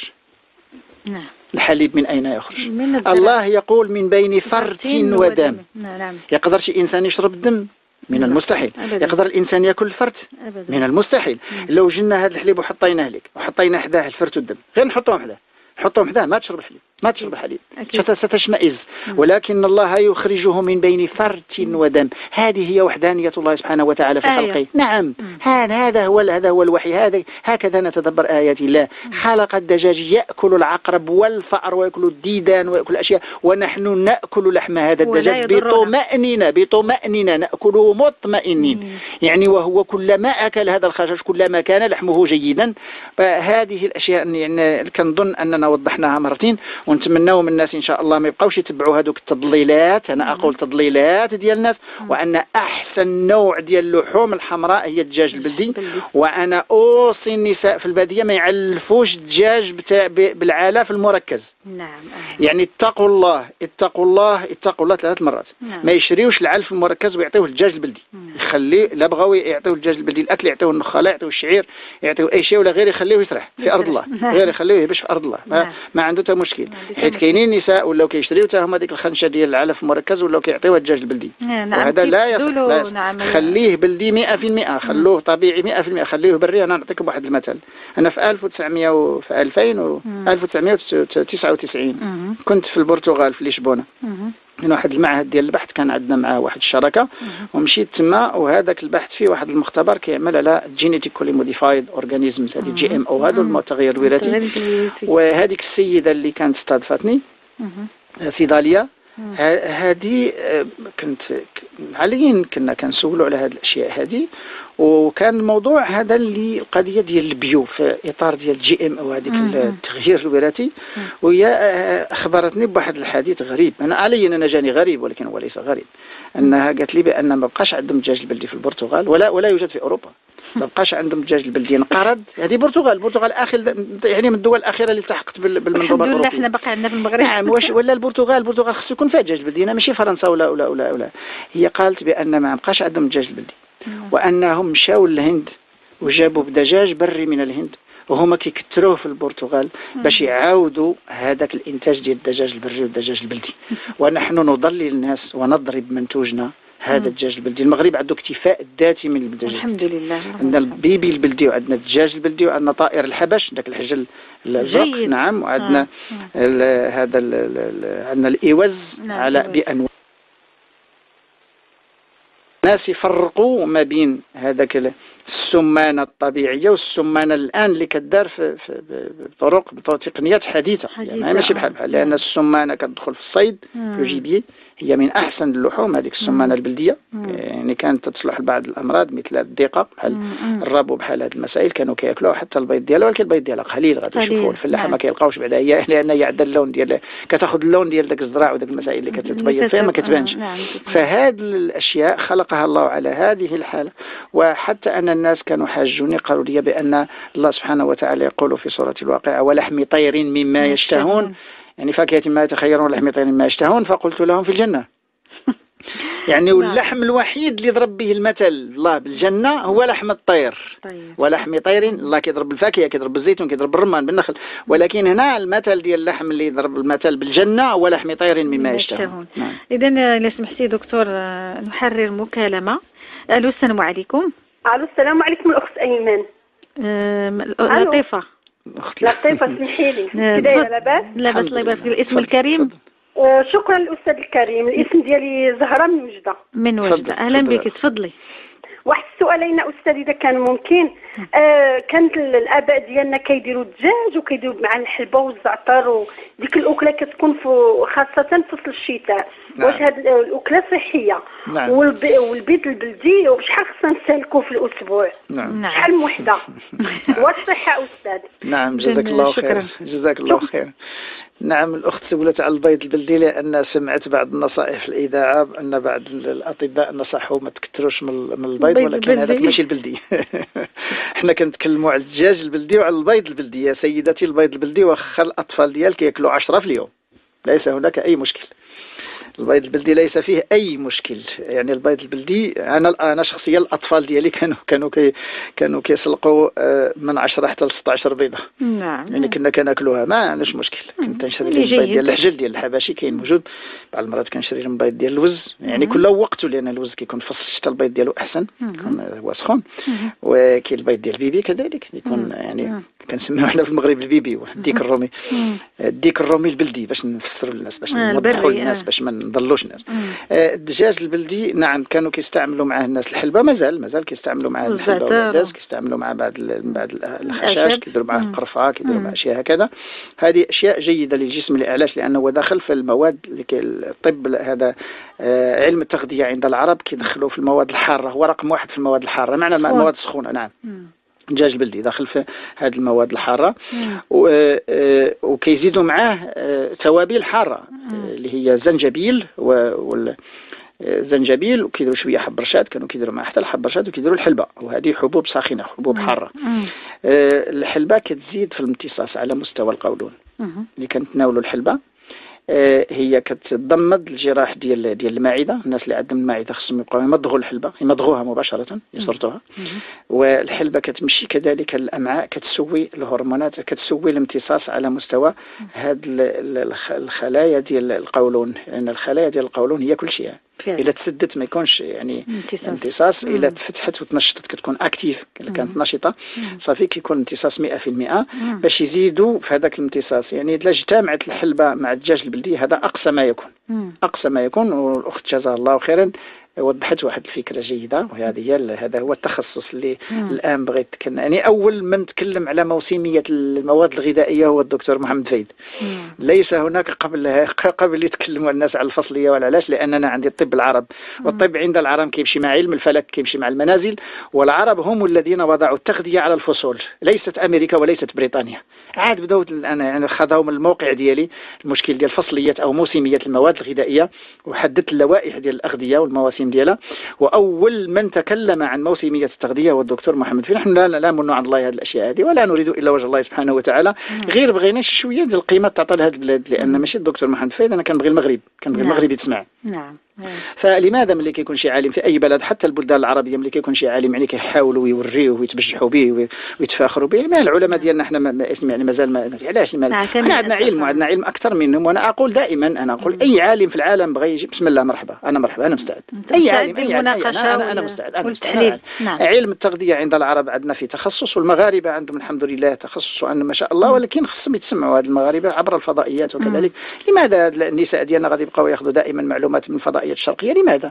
B: الحليب من أين يخرج؟ الله يقول من بين فرث ودم. يقدر شي إنسان يشرب الدم؟ من المستحيل. يقدر الإنسان يأكل الفرد؟ من المستحيل. لو جلنا هذا الحليب وحطيناه لك وحطينا حداه الفرد والدم، غير نحطوهم حداه ما تشرب الحليب، ما تشرب الحليب، ستشمئز. ولكن الله يخرجه من بين فرث ودم. هذه هي وحدانية الله سبحانه وتعالى في خلقه. نعم، هذا هو الوحي. هكذا نتدبر آيات الله. خلق الدجاج يأكل العقرب والفأر ويأكل الديدان ويأكل الأشياء، ونحن نأكل لحم هذا الدجاج بطمأنينة، نأكله مطمئنين. يعني وهو كلما أكل هذا الخشاش كلما كان لحمه جيدا. فهذه الأشياء يعني كنظن أننا وضحناها مرتين، ونتمناو من الناس ان شاء الله ما يبقاوش يتبعوا هذوك التضليلات. انا اقول تضليلات ديال الناس، وان احسن نوع ديال اللحوم الحمراء هي الدجاج البلدي. وانا اوصي النساء في الباديه ما يعلفوش الدجاج بالعلاف المركز.
A: نعم.
B: يعني اتقوا الله 3 مرات. ما يشريوش العلف المركز ويعطيوه الدجاج البلدي. يخليه لا بغاو يعطيوه الدجاج البلدي الاكل، يعطيوه النخاله، يعطيوه الشعير، يعطيوه اي شيء، ولا غير يخليه يسرح في ارض الله، غير يخليه يبش في ارض الله. ما عنده حتى مشكل. حيت كاينين نساء ولاو كيشريو حتى هما ديك الخنشه ديال العلف المركز ولاو كيعطيوها الدجاج البلدي. وهذا لا يصح. خليه بلدي 100%، خلوه طبيعي 100%، خليه بري. انا نعطيكم واحد المثل. انا في 1999 كنت في البرتغال في لشبونه، من واحد المعهد ديال البحث كان عندنا معاه واحد الشراكه، ومشيت تما. وهذاك البحث فيه واحد المختبر كيعمل على جينيتيكولي موديفايد اورجانيزمز، هذه GMO، هذا التغير الوراثي. وهذيك السيده اللي كانت استضافتني في داليا، هذه كنت عاليين كنا كنسولوا على هذه الاشياء هذه. وكان الموضوع هذا اللي القضيه ديال البيو في اطار ديال GMO وهذيك التغيير الوراثي. وهي اخبرتني بواحد الحديث غريب. انا علي انا جاني غريب، ولكن هو ليس غريب. انها قالت لي بان ما بقاش عندهم الدجاج البلدي في البرتغال، ولا يوجد في اوروبا. ما بقاش عندهم الدجاج البلدي، انقرض. هذه البرتغال اخر يعني من الدول الاخيره اللي التحقت بالمنظومه الاوروبيه. الحمد لله احنا باقي عندنا في المغرب. نعم، ولا البرتغال خصو يكون فيها الدجاج البلدي، ماشي فرنسا ولا. هي قالت بان ما بقاش عندهم الدجاج البلدي، وانهم مشاو للهند وجابوا بدجاج بري من الهند، وهما كيكثروه في البرتغال باش يعاودوا هذاك الانتاج ديال الدجاج البري والدجاج البلدي. ونحن نضلل الناس ونضرب منتوجنا هذا الدجاج البلدي. المغرب عنده اكتفاء ذاتي من الدجاج
A: الحمد لله.
B: عندنا البيبي البلدي، وعندنا الدجاج البلدي، وعندنا طائر الحبش داك الحجل الازرق. نعم، وعندنا هذا عندنا الايوز على بانواع. الناس يفرقوا ما بين هذاك السمانة الطبيعية والسمانة الآن اللي كدار بطرق تقنيات حديثة يعني ماشي بحال لأن السمانة كتدخل في الصيد في الجيبية هي من أحسن اللحوم هذيك السمانة البلدية يعني كانت تصلح لبعض الأمراض مثل الضيقة بحال الرب وبحال هذه المسائل كانوا كياكلوها حتى البيض ديالها ولكن البيض ديالها قليل غادي يشوفوا الفلاحة ما كيلقاوش بعدا هي لأن هي عندها اللون ديال كتاخذ اللون ديال داك الزراع وداك المسائل اللي كتتبيض فيها ما كتبانش فهذه الأشياء خلقها الله على هذه الحالة وحتى أن الناس كانوا حاجوني قالوا لي بأن الله سبحانه وتعالى يقول في سورة الواقعة ولحم طير مما يشتهون يعني فاكهة ما يتخيرون ولحم طير مما يشتهون فقلت لهم في الجنة يعني واللحم الوحيد اللي ضرب به المثل الله بالجنة هو لحم الطير ولحم طير الله كيضرب بالفاكهة كيضرب بالزيتون كيضرب بالرمان بالنخل ولكن هنا المثل ديال اللحم اللي يضرب المثل بالجنة هو لحم طير مما يشتهون
A: إذن إذا سمحتي دكتور نحرر مكالمة. ألو السلام عليكم.
D: الو السلام عليكم الاخت ايمان.
A: لطيفة
D: اسمحي لي كدايره لاباس
A: الله يبارك فيك. الاسم الكريم.
D: شكرا الاستاذ الكريم. الاسم ديالي زهره من وجده.
A: اهلا بك تفضلي.
D: واحد السؤالين استاذ اذا كان ممكن. كانت الاباء ديالنا كيديروا الدجاج وكيديروا مع الحلبه والزعتر وديك الاكله كتكون خاصه فصل الشتاء. واش هذه الاكله صحيه؟ والبيض البلدي وشحال خصنا نسالكوا في الاسبوع؟ شحال من وحده؟ واش صحه استاذ؟
B: نعم جزاك الله خير. جزاك الله خير. نعم الأخت سولت على البيض البلدي لأن سمعت بعض النصائح في الإذاعة أن بعض الأطباء نصحوا ما تكتروش من البيض ولكن هذاك ماشي البلدي. احنا كنتكلموا على الدجاج البلدي وعلى البيض البلدي يا سيدتي. البيض البلدي واخا الأطفال ديالك ياكلوا 10 في اليوم ليس هناك أي مشكل. البيض البلدي ليس فيه أي مشكل يعني البيض البلدي أنا شخصيا الأطفال ديالي كانوا كيسلقوا من 10 حتى ل 16 بيضة.
A: نعم
B: يعني كنا كناكلوها ما عندناش مشكل. كنت نشري البيض ديال الحجل ديال الحباشي كاين موجود بعض المرات كنشري لهم بيض ديال اللوز يعني كل وقته لأن اللوز كيكون في الشتاء البيض ديالو أحسن هو سخون وكاين البيض ديال البيبي كذلك يكون يعني كنسميوه حنا في المغرب البيبي الديك الرومي الديك الرومي البلدي باش نفسروا للناس باش نوضحوا للناس باش ما نضلوش الناس. الدجاج البلدي نعم كانوا كيستعملوا معاه الناس الحلبة مازال كيستعملوا معاه الحلبة والدجاج كيستعملوا معاه بعض الخشاش كيديروا معاه القرفة كيديروا معاه أشياء هكذا. هذه أشياء جيدة للجسم لعلاش لأنه داخل في المواد الطب هذا علم التغذية عند العرب كيدخلوا في المواد الحارة هو رقم 1 في المواد الحارة معنى المواد السخونة. نعم الدجاج البلدي داخل في هذه المواد الحارة وكيزيدوا معاه توابل حارة اللي هي زنجبيل زنجبيل وكيديروا شويه حب رشاد كانوا كيديروا معاه حتى الحب رشاد وكيديروا الحلبة وهذه حبوب ساخنة حبوب حارة. الحلبة كتزيد في الامتصاص على مستوى القولون اللي كنتناولوا الحلبة هي كتضمد الجراح ديال المعده. الناس اللي عندهم المعده خصهم يبقاو يمضغوا الحلبة يمضغوها مباشره يسرطوها والحلبة كتمشي كذلك الامعاء كتسوي الهرمونات كتسوي الامتصاص على مستوى هاد الخلايا ديال القولون لان الخلايا ديال القولون هي كل شيء إلا تسدت ما يكونش يعني امتصاص إلا تفتحت وتنشطت كتكون اكتيف كانت نشطة صافي كيكون امتصاص 100% باش يزيدوا في هذاك الامتصاص يعني إذا اجتمعت الحلبة مع الدجاج البلدي هذا أقصى ما يكون والأخت جزاها الله خيرا وضحت واحد الفكرة جيدة وهذه هذا هو التخصص اللي الآن بغيت يعني أول من تكلم على موسمية المواد الغذائية هو الدكتور محمد فايد. ليس هناك قبل يتكلموا الناس على الفصلية ولا علاش لأننا عندي الطب العرب والطب عند العرب كيمشي مع علم الفلك كيمشي مع المنازل والعرب هم الذين وضعوا التغذية على الفصول ليست أمريكا وليست بريطانيا. عاد بدأوا أنا يعني خذوا من الموقع ديالي المشكل ديال فصلية أو موسمية المواد الغذائية وحددت اللوائح ديال الأغذية والمواسم ديالها وأول من تكلم عن موسمية التغذية هو الدكتور محمد فايد. نحن لا نمنع عن الله هذه الأشياء هذه ولا نريد إلا وجه الله سبحانه وتعالى غير بغينا شوية ديال القيمة تعطى لهذه البلاد لأن ماشي الدكتور محمد فايد أنا كنبغي المغرب المغرب يتسمع. فلماذا ملي كيكون شي عالم في أي بلد حتى البلدان العربية ملي كيكون شي عالم يعني كيحاولوا يوريوه ويتبجحوا به ويتفاخروا به ما العلماء ديالنا احنا يعني مازال ما علاش احنا عندنا علم أكثر منهم. وأنا أقول دائما أنا أقول أي عالم في العالم بغى يجي بسم الله مرحبا أنا مستعد أي عالم أنا مستعد علم التغذية عند العرب عندنا في تخصص والمغاربة عندهم الحمد لله تخصص وأن ما شاء الله ولكن خصهم يتسمعوا هذه المغاربة عبر الفضائيات وكذلك. لماذا النساء ديالنا غادي يبقاو ياخذوا دائما معلومات من الفضائيات الفضائيات الشرقية. لماذا؟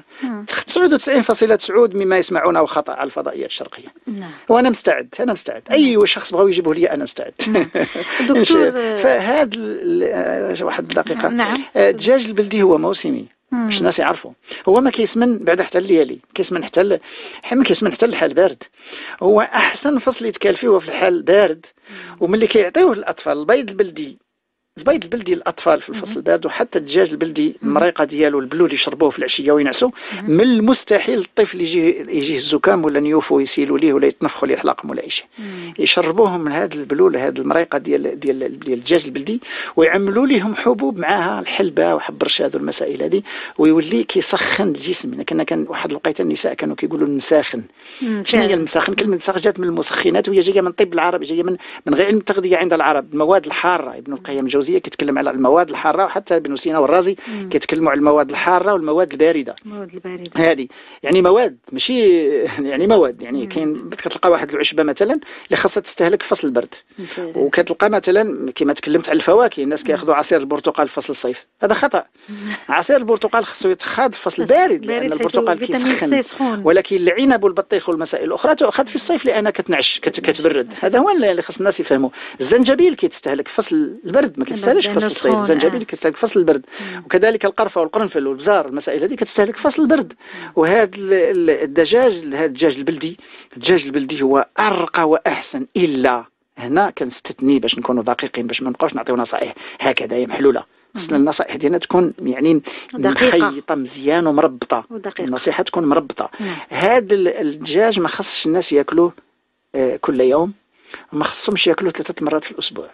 B: 99.9 مما يسمعونه خطأ على الفضائيات الشرقية. وأنا مستعد أي شخص بغاو يجيبه لي أنا مستعد.
A: دكتور
B: فهذا واحد دقيقة. الدجاج البلدي هو موسمي باش الناس يعرفوا. هو ما كيسمن بعد حتى الليالي، كيسمن حتى الحال بارد. هو أحسن فصل يتكال فيه هو في الحال بارد. وملي كيعطيوه الأطفال البيض البلدي الأطفال في الفصل البارد، وحتى الدجاج البلدي المريقة ديالو البلول يشربوه في العشية وينعسوا. من المستحيل الطفل يجيه الزكام ولا نيوفو يسيلوا ليه ولا يتنفخوا ليه حلاقهم ولا أي شيء. يشربوهم من هذا البلول، هذه المريقة ديال الدجاج البلدي، ويعملوا لهم حبوب معها الحلبة وحب الرشاد والمسائل هذه، ويولي كيسخن الجسم. كان واحد الوقيته النساء كانوا كيقولوا المساخن. شنو هي المساخن؟ كلمة مساخن جات من المسخنات، وهي جايه من الطب العربي، جايه من غير علم التغذية عند العرب. المواد الحارة، ابن القيم الجوزية كيتكلم على المواد الحارة، وحتى ابن سينا والرازي كيتكلموا على المواد الحارة والمواد الباردة. هذه يعني مواد ماشي يعني مواد يعني كاين كتلقى واحد العشبة مثلا اللي خاصها تستهلك في فصل البرد، وكتلقى مثلا كما تكلمت على الفواكه الناس كياخذوا عصير البرتقال في فصل الصيف. هذا خطأ. عصير البرتقال خاصو يتخاض في فصل البارد لأن البرتقال كيسخن، ولكن العنب والبطيخ والمسائل الأخرى تأخذ في الصيف لأنها كتنعش كتبرد. هذا هو اللي خاص الناس يفهموا. الزنجبيل كيتستهلك في فصل البرد، ما كيتستهلكش في فصل الصيف. الزنجبيل كتستهلك في فصل البرد، وكذلك القرفة والقرنفل والبزار المسائل هذه كتستهلك في فصل البرد. وهذا الدجاج البلدي هو أرقى وأحسن. إلا هنا كنستثني باش نكونوا دقيقين، باش ما نبقاوش نعطيو نصائح هكذا هي محلولة. اصلا النصائح ديالنا تكون يعني مخيطه مزيان ومربطه. النصيحه تكون مربطه. هذا الدجاج ما خصش الناس ياكلوه كل يوم، وما خصهمش ياكلوه 3 مرات في الاسبوع،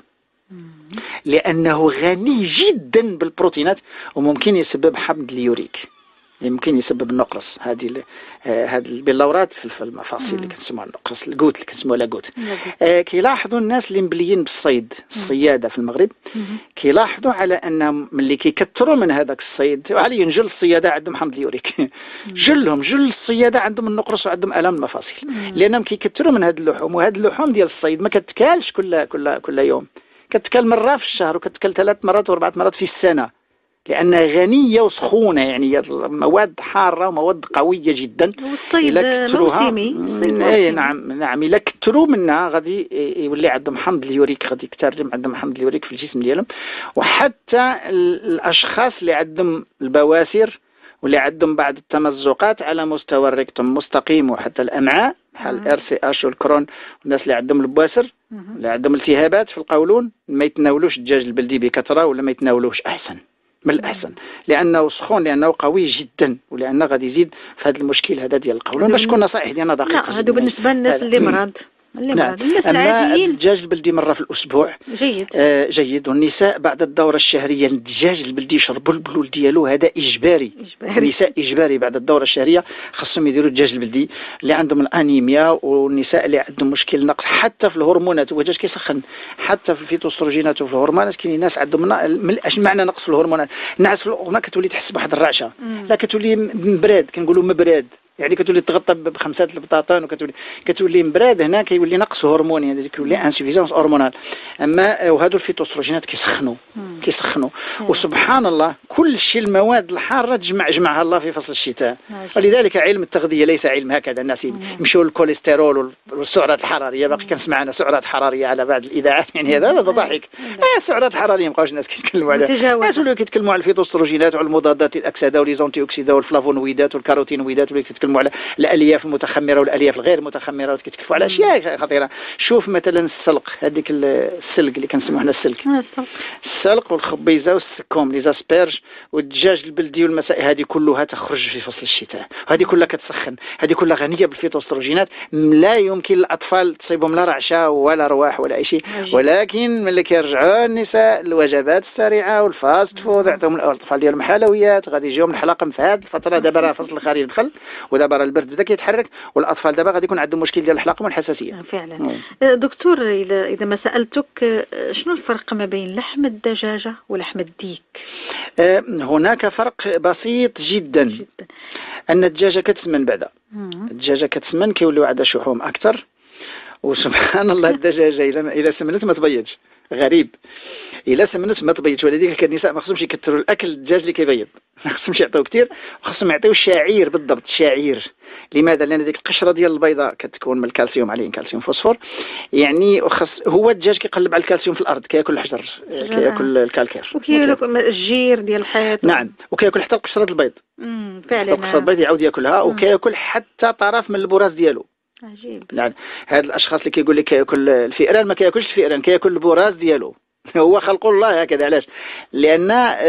B: لانه غني جدا بالبروتينات وممكن يسبب حمض اليوريك، يمكن يسبب النقرس. هذه البلورات في المفاصل اللي كنسموها النقرس، القوت اللي كنسموها لاقوت. كيلاحظوا الناس اللي مبليين بالصيد، الصياده في المغرب، كيلاحظوا على ان ملي كيكثروا من هذاك الصيد، وعلي جل الصياده عندهم حمض اليوريك، جل الصياده عندهم النقرس وعندهم الام المفاصل، لانهم كيكثروا من هذه اللحوم. وهذه اللحوم ديال الصيد ما كتكالش كل يوم، كتكال مره في الشهر، وكتكال 3 مرات و4 مرات في السنه، لأنها غنية وسخونة، يعني مواد حارة ومواد قوية جدا.
A: والصيد موسمي.
B: نعم إلا كثروا منها غادي يولي عندهم حمض اليوريك، غادي يكتر عندهم حمض اليوريك في الجسم ديالهم. وحتى الأشخاص اللي عندهم البواسير واللي عندهم بعض التمزقات على مستوى الريكتوم مستقيم وحتى الأمعاء بحال RCH والكرون، والناس اللي عندهم البواسر اللي عندهم التهابات في القولون، ما يتناولوش الدجاج البلدي بكثرة، ولا ما يتناولوش أحسن من الأحسن، لأنه سخون، لأنه قوي جدا، ولأنه غادي يزيد في هذا المشكل هذا ديال القولون. باش تكون نصائح ديالنا دقيقة.
A: لا هادو بالنسبة للناس اللي مرض.
B: الناس العاديين. الدجاج البلدي مرة في الأسبوع
A: جيد.
B: جيد. والنساء بعد الدورة الشهرية الدجاج البلدي يشربوا البلول ديالو، هذا إجباري. النساء إجباري بعد الدورة الشهرية خاصهم يديروا الدجاج البلدي، اللي عندهم الأنيميا والنساء اللي عندهم مشكل نقص حتى في الهرمونات. والدجاج كيسخن حتى في الفيتوستروجينات وفي الهرمونات. كاين ناس عندهم اش معنى نقص في الهرمونات؟ نعس في الهرمونات كتولي تحس بواحد الرعشة، لا كتولي مبراد، كنقولوا مبراد، يعني كتولي تغطى بخمسات البطاطان وكتولي مبراد. هنا كيولي نقص هرموني، هذا كيولي انسفيزانس هرمونال. اما وهذو الفيتوستروجينات كيسخنوا. وسبحان الله كل شيء المواد الحاره جمعها الله في فصل الشتاء. ولذلك علم التغذيه ليس علم هكذا الناس يمشوا للكوليسترول والسعرات الحراريه. باقي كنسمع انا سعرات حراريه على بعض الاذاعات، يعني هذا ضحك. سعرات حراريه مابقاوش الناس كيتكلموا عليها، الناس ولاو كيتكلموا على الفيتوستروجينات وعلى المضادات الاكسده وليزونتي اوكسيدا والفلافونويدات والكاروتينويدات، كيتكلموا على الالياف المتخمره والالياف الغير متخمره، وكيتكلموا على اشياء خطيره. شوف مثلا السلق، هذيك السلق اللي كنسموه حنا السلق والخبيزه والسكوم لي زاسبيرج والدجاج البلدي والمسائل هذه كلها تخرج في فصل الشتاء. هذه كلها كتسخن، هذه كلها غنيه بالفيتوستروجينات، لا يمكن الاطفال تصيبهم لا رعشه ولا رواح ولا اي شيء. ولكن ملي كيرجعوا النساء الوجبات السريعه والفاست فود، يعطيهم الاطفال ديالهم حلويات، غادي يجيهم الحلقه في هذه الفتره. دابا راه فصل الخريف دخل، ودابا راه البرد بدا كيتحرك، والاطفال دابا غادي يكون عندهم مشكل ديال الحلقه والحساسيه.
A: فعلا. دكتور، اذا ما سالتك شنو الفرق ما بين لحم الدجاجه ولحم الديك؟
B: هناك فرق بسيط جدا. ان الدجاجه كتسمن بعدا، الدجاجه كتسمن كيوليو عندها شحوم اكثر. وسبحان الله الدجاجه اذا سمنت ما تبيضش، غريب. الا سمنت ما تبيضش، ولذلك النساء ما خصهمش يكثروا الاكل الدجاج اللي كيبيض، ما خصهمش يعطيو كثير، وخصهم يعطيو الشعير بالضبط. الشعير لماذا؟ لان ديك القشره ديال البيضه كتكون من الكالسيوم، عليه كالسيوم فوسفور، يعني هو الدجاج كيقلب على الكالسيوم في الارض، كياكل الحجر، كياكل الكالكير،
A: وكياكل الجير ديال الحياة.
B: نعم، وكياكل حتى قشره البيض.
A: فعلا
B: قشره البيض يعاود ياكلها، وكياكل حتى طرف من البراز ديالو.
A: عجيب.
B: نعم، هاد الاشخاص اللي كيقول لك كياكل الفئران، ما كياكلش الفئران، كياكل البراز ديالو. هو خلق الله هكذا. علاش؟ لان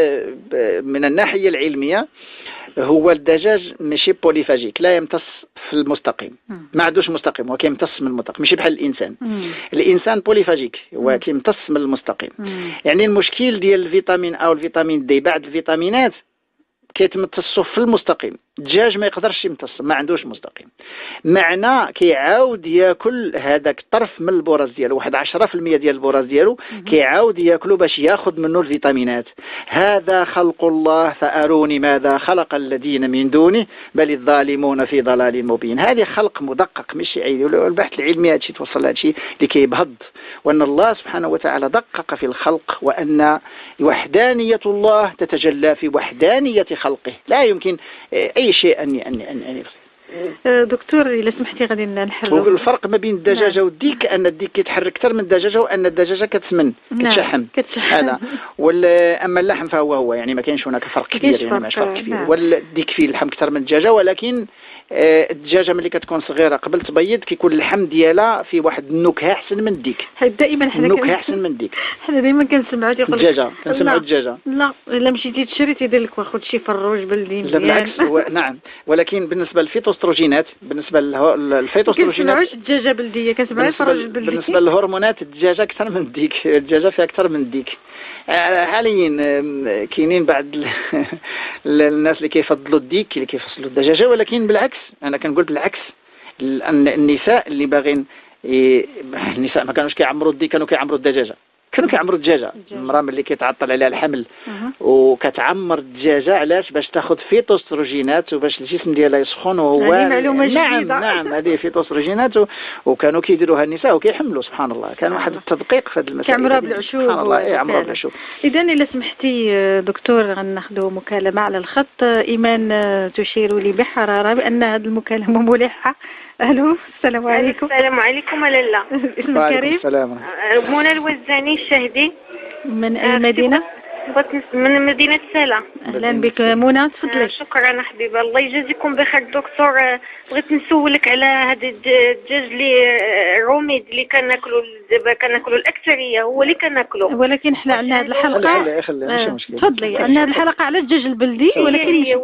B: من الناحيه العلميه هو الدجاج ماشي بوليفاجيك، لا يمتص في المستقيم، ما عندوش مستقيم، هو كيمتص من المستقيم، ماشي بحال الانسان. الانسان بوليفاجيك، هو كيمتص من المستقيم. يعني المشكل ديال الفيتامين او الفيتامين دي بعد الفيتامينات كيتمتصوا في المستقيم. الدجاج ما يقدرش يمتص، ما عندوش مستقيم، معنى كيعاود ياكل هذاك الطرف من البراز ديالو، واحد 10% ديال البراز ديالو كيعاود ياكلو باش ياخذ منه الفيتامينات. هذا خلق الله، فاروني ماذا خلق الذين من دونه بل الظالمون في ضلال مبين. هذه خلق مدقق، ماشي اي البحث العلمي هادشي توصل لهادشي اللي كيبهض، وان الله سبحانه وتعالى دقق في الخلق، وان وحدانية الله تتجلى في وحدانية خلقه، لا يمكن أي شيء أن
A: دكتور إذا سمحتي غادي نحلو
B: الفرق ما بين الدجاجة والديك، أن الديك كيتحرك أكثر من الدجاجة، وأن الدجاجة كتسمن، كتشحم. هذا أما اللحم فهو يعني ما كاينش هناك فرق كبير، يعني ماشي فرق كبير. والديك فيه اللحم أكثر من الدجاجة، ولكن الدجاجة ملي كتكون صغيرة قبل تبيض كيكون اللحم ديالها في واحد النكهة أحسن من الديك.
A: دائما حنا
B: النكهة أحسن من الديك.
A: حنا دائما كنسمعوا تيقول لك
B: الدجاجة، كنسمعوا الدجاجة.
A: لا إلا مشيتي تشري تيدير لك واخد شي فروج بلدي مزيان.
B: بالعكس نعم، ولكن بالنسبة للفيتوستروجينات، بالنسبة للفيتوستروجينات
A: كنسمعوش الدجاجة بلدية، كنسمعوا الفروج بلدي.
B: بالنسبة للهرمونات الدجاجة أكثر من الديك، الدجاجة فيها أكثر من الديك. حاليا كاينين بعض الناس اللي كيفضلوا الديك، اللي كيفضلوا الدجاجة، ولكن بالعكس أنا كنقول بالعكس، النساء اللي باغين النساء ما كانوش كيعمروا الديك، كانوا كيعمروا الدجاجة، كانوا كيعمروا الدجاجة. المرأة اللي كيتعطل عليها الحمل وكتعمر الدجاجة، علاش؟ باش تاخذ فيتوستروجينات وباش الجسم ديالها يسخن. وهو
A: معلومة جديدة.
B: نعم هذه فيتوستروجينات، وكانوا كيديروها النساء وكيحملوا. سبحان الله، كان واحد التدقيق في هذه المسألة.
A: كيعمروها بالعشوب.
B: سبحان الله، عمروها بالعشوب.
A: إذا إلا سمحتي دكتور غناخذوا مكالمة على الخط. إيمان تشير لي بحرارة بأن هذه المكالمة ملحة. الو، السلام عليكم.
E: السلام عليكم لاله.
A: اسمك كريم؟
B: السلام.
E: منى الوزاني الشهدي.
A: من اي مدينه؟
E: من مدينه سلا.
A: اهلا بك منى، تفضلي.
E: شكرا حبيبه، الله يجازيكم بخير دكتور. بغيت نسولك على هذا الدجاج اللي الروميد اللي كناكلوا دابا، كناكلوا الاكثريه هو اللي كناكلوا،
A: ولكن حنا عندنا هذه الحلقه. تفضلي، عندنا هذه الحلقه على الدجاج البلدي، ولكن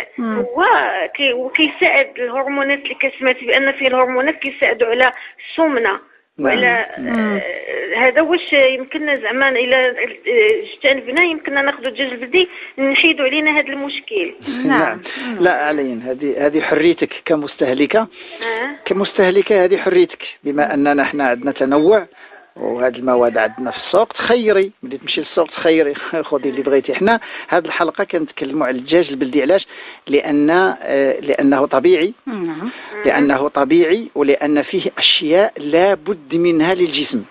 E: هو كيساعد الهرمونات اللي كسمعت بان فيه الهرمونات كيساعدوا على السمنه وعلى هذا. واش يمكننا زعما الى اجتنبنا يمكننا ناخذ الدجاج البلدي نحيدوا علينا هذا المشكل؟
B: نعم. لا علينا، هذه حريتك كمستهلكه. كمستهلكه هذه حريتك، بما اننا احنا عندنا تنوع، وهذه المواد عندنا في السوق. تخيري ملي تمشي للسوق تخيري، خذي اللي بغيتي. احنا هذه الحلقه كنتكلموا على الدجاج البلدي. علاش؟ لانه طبيعي. لانه طبيعي، ولان فيه اشياء لا بد منها للجسم.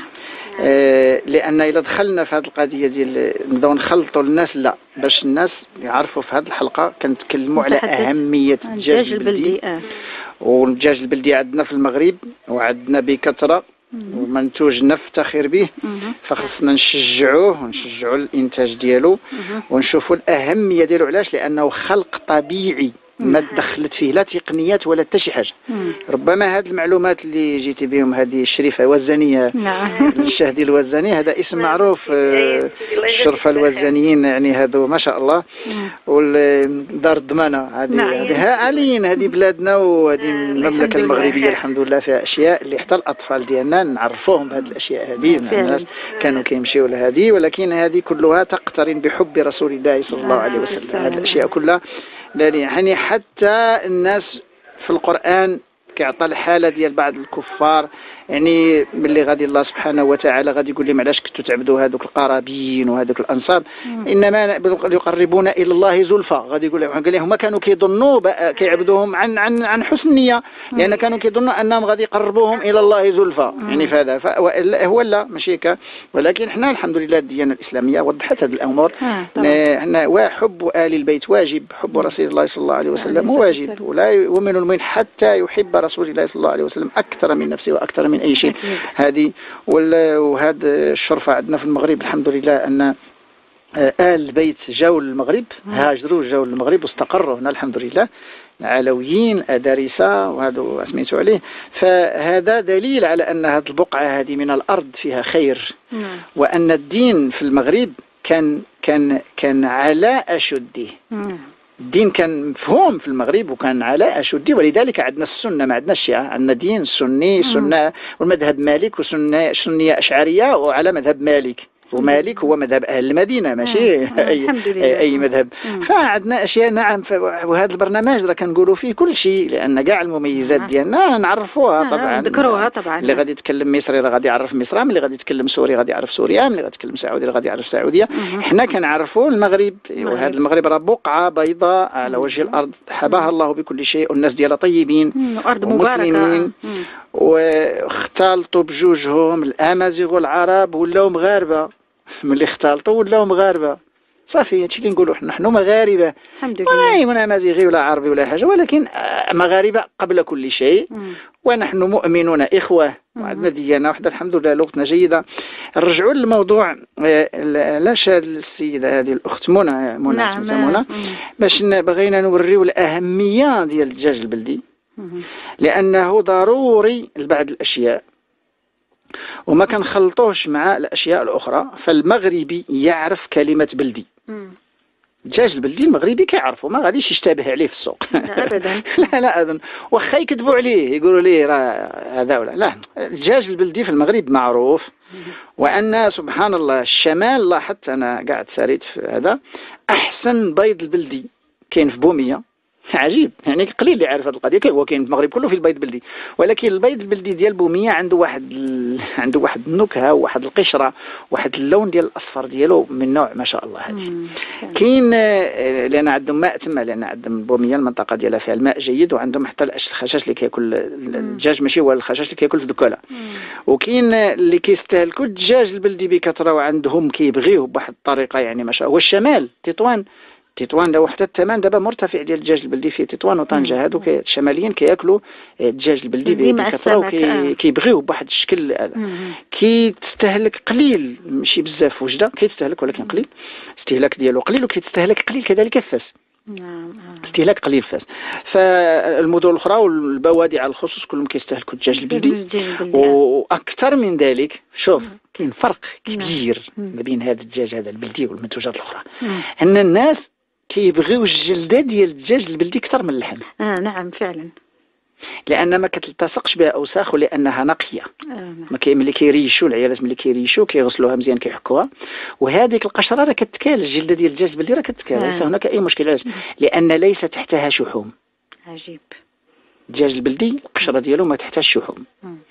B: لان اذا دخلنا في هذه القضيه ديال نبداو نخلطوا الناس، لا، باش الناس يعرفوا في هذه الحلقه كنتكلموا على اهميه الدجاج البلدي. والدجاج البلدي عندنا في المغرب وعندنا بكثره، ومنتوج نفتخر به، فخصنا نشجعوه ونشجعوا الانتاج ديالو ونشوفوا الاهميه ديالو. علاش؟ لانه خلق طبيعي، ما دخلت فيه لا تقنيات ولا حتى شي حاجه. ربما هذه المعلومات اللي جيتي بهم، هذه الشريفه الوزانيه، الشهدي الوزاني، هذا اسم معروف. الشرفه الوزانيين يعني هذو ما شاء الله. والدار الضمانه هذه علين، هذه بلادنا وهذه المملكه المغربيه الحمد لله فيها اشياء اللي حتى الاطفال ديالنا نعرفوهم بهذه الاشياء هذه. الناس كانوا كيمشيوا لهذه، ولكن هذه كلها تقترن بحب رسول الله صلى الله عليه وسلم. هذه الاشياء كلها يعني حتى الناس في القرآن كيعطى الحالة ديال بعض الكفار يعني باللي غادي الله سبحانه وتعالى غادي يقول لهم علاش كنتوا تعبدوا هذوك القرابين وهذوك الانصاب، انما يقربون الى الله زلفى. غادي يقول لهم هما كانوا كيظنوا كيعبدوهم عن حسن نيه، لان كانوا كيظنوا انهم غادي يقربوهم الى الله زلفى. يعني فهذا هو لا ماشي هكا، ولكن احنا الحمد لله الديانه الاسلاميه وضحت هذه الامور. وحب ال البيت واجب، حب رسول الله صلى الله عليه وسلم واجب، ولا يؤمن المؤمن حتى يحب رسول الله صلى الله عليه وسلم اكثر من نفسه واكثر من اي شيء. هذه وهذا الشرفه عندنا في المغرب الحمد لله، ان آل البيت جاوا للمغرب، هاجروا جاوا للمغرب واستقروا هنا الحمد لله، علويين أدارسة وهذا سميتوا عليه. فهذا دليل على أن هذه البقعة هذه من الأرض فيها خير، وأن الدين في المغرب كان على أشده. الدين كان مفهوم في المغرب وكان على أشده، ولذلك عندنا السنة، ما عندنا الشيعة، عندنا دين سني، سنة والمذهب مالك، وسنية أشعرية وعلى مذهب مالك، ومالك هو مذهب أهل المدينة ماشي أي مذهب. فعندنا أشياء نعم، وهذا البرنامج راه كنقولوا فيه كل شيء، لأن كاع المميزات ديالنا نعرفوها طبعا،
A: نذكروها طبعا.
B: اللي غادي يتكلم مصري راه غادي يعرف مصر، اللي غادي يتكلم سوري غادي يعرف سوريا، اللي غادي يتكلم سعودي راه غادي يعرف السعودية. احنا كنعرفوا المغرب، وهذا المغرب راه بقعة بيضاء على وجه الأرض حباها الله بكل شيء، والناس ديالها طيبين
A: أرض مباركة،
B: واختلطوا بجوجهم الأمازيغ والعرب ولاو مغاربة، ملي اختلطوا ولاو مغاربة صافي. هادشي اللي نقولوا نحن مغاربة
A: الحمد لله،
B: ولا امازيغي ولا عربي ولا حاجة، ولكن مغاربة قبل كل شيء. ونحن مؤمنون إخوة، وعندنا ديانة واحدة الحمد لله، لغتنا جيدة. نرجعوا للموضوع، لاش السيدة هذه الأخت منى باش بغينا نوريو الأهمية ديال الدجاج البلدي، لأنه ضروري لبعض الأشياء وما كنخلطوش مع الأشياء الأخرى. فالمغربي يعرف كلمة بلدي، الدجاج البلدي المغربي كيعرفوا، ما غاديش يشتبه عليه في السوق
A: ابدا.
B: لا ابدا، واخا يكذبوا عليه يقولوا ليه راه هذا ولا لا. الدجاج البلدي في المغرب معروف، وان سبحان الله الشمال، لاحظت انا قاعد ساريت في هذا، احسن بيض البلدي كاين في بوميه. عجيب، يعني قليل اللي عارف هذه القضيه. هو كاين في المغرب كله في البيض البلدي، ولكن البيض البلدي ديال بوميه عنده واحد النكهه وواحد القشره، واحد اللون ديال الاصفر ديالو من نوع ما شاء الله. هذه كاين لان عندهم ماء تما، لان عندهم بوميه المنطقه ديالها فيها الماء جيد، وعندهم حتى الخشاش اللي كياكل الدجاج، ماشي هو الخشاش اللي كياكل في الدكاله. وكاين اللي كيستهلكوا الدجاج البلدي بكثره، وعندهم كيبغيوه بواحد الطريقه يعني ما شاء الله. والشمال تطوان له حتى الثمن دابا مرتفع ديال الدجاج البلدي في تطوان وطنجة. هادو الشماليين كياكلوا الدجاج البلدي بكثره، وكيبغيوه بواحد الشكل هذا. كيتستهلك قليل، ماشي بزاف وجده كيتستهلك، ولكن قليل، استهلاك ديالو قليل، وكيتستهلك قليل كذلك الفاس، استهلاك قليل فاس. فالمدن الاخرى والبوادي على الخصوص كلهم كيستهلكوا الدجاج البلدي. واكثر من ذلك، شوف كاين فرق كبير ما بين هذا الدجاج هذا البلدي والمنتوجات الاخرى، ان الناس كيبغيو الجلده ديال الدجاج البلدي اكثر من اللحم.
A: نعم فعلا،
B: لان ما كتلتصقش بها اوساخ، ولانها نقيه. ملي كيريشوا العيالات، ملي كيريشوا كيغسلوها مزيان، كيحكوها، وهذيك القشره راه كتكال، الجلده ديال الدجاج البلدي راه كتكال، ليس هناك اي مشكل، لان ليس تحتها شحوم.
A: عجيب.
B: الدجاج البلدي القشره ديالو ما تحتاج شحوم،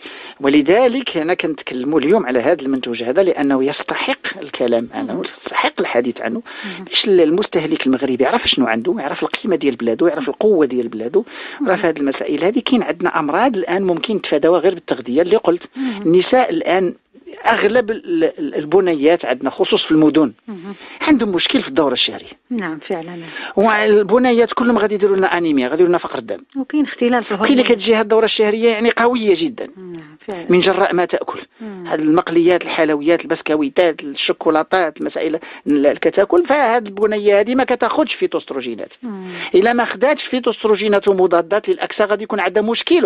B: ولذلك هنا كنتكلموا اليوم على هذا المنتوج هذا، لانه يستحق الكلام عنه، يستحق الحديث عنه، باش المستهلك المغربي يعرف شنو عنده، يعرف القيمه ديال بلاده، يعرف القوه ديال بلاده. يعرف هذه المسائل هذه. كاين عندنا امراض الان ممكن تفاداوها غير بالتغذيه اللي قلت. النساء الان اغلب البنيات عندنا خصوص في المدن عندهم مشكل في الدوره الشهريه.
A: نعم فعلا.
B: والبنيات كلهم غادي يديروا لنا انيميا، غادي يديروا لنا فقر الدم،
A: وكاين اختلال في الهرمون.
B: كاين اللي كتجي هذه الدوره الشهريه يعني قويه جدا من جراء ما تاكل. هذه المقليات، الحلويات، البسكويتات، الشوكولاتات، المسائل اللي كتاكل، فهذه البنيه هذه ما كتاخذش فيتوستروجينات. الا ما خداتش فيتوستروجينات ومضادات للاكسده غادي يكون عندها مشكل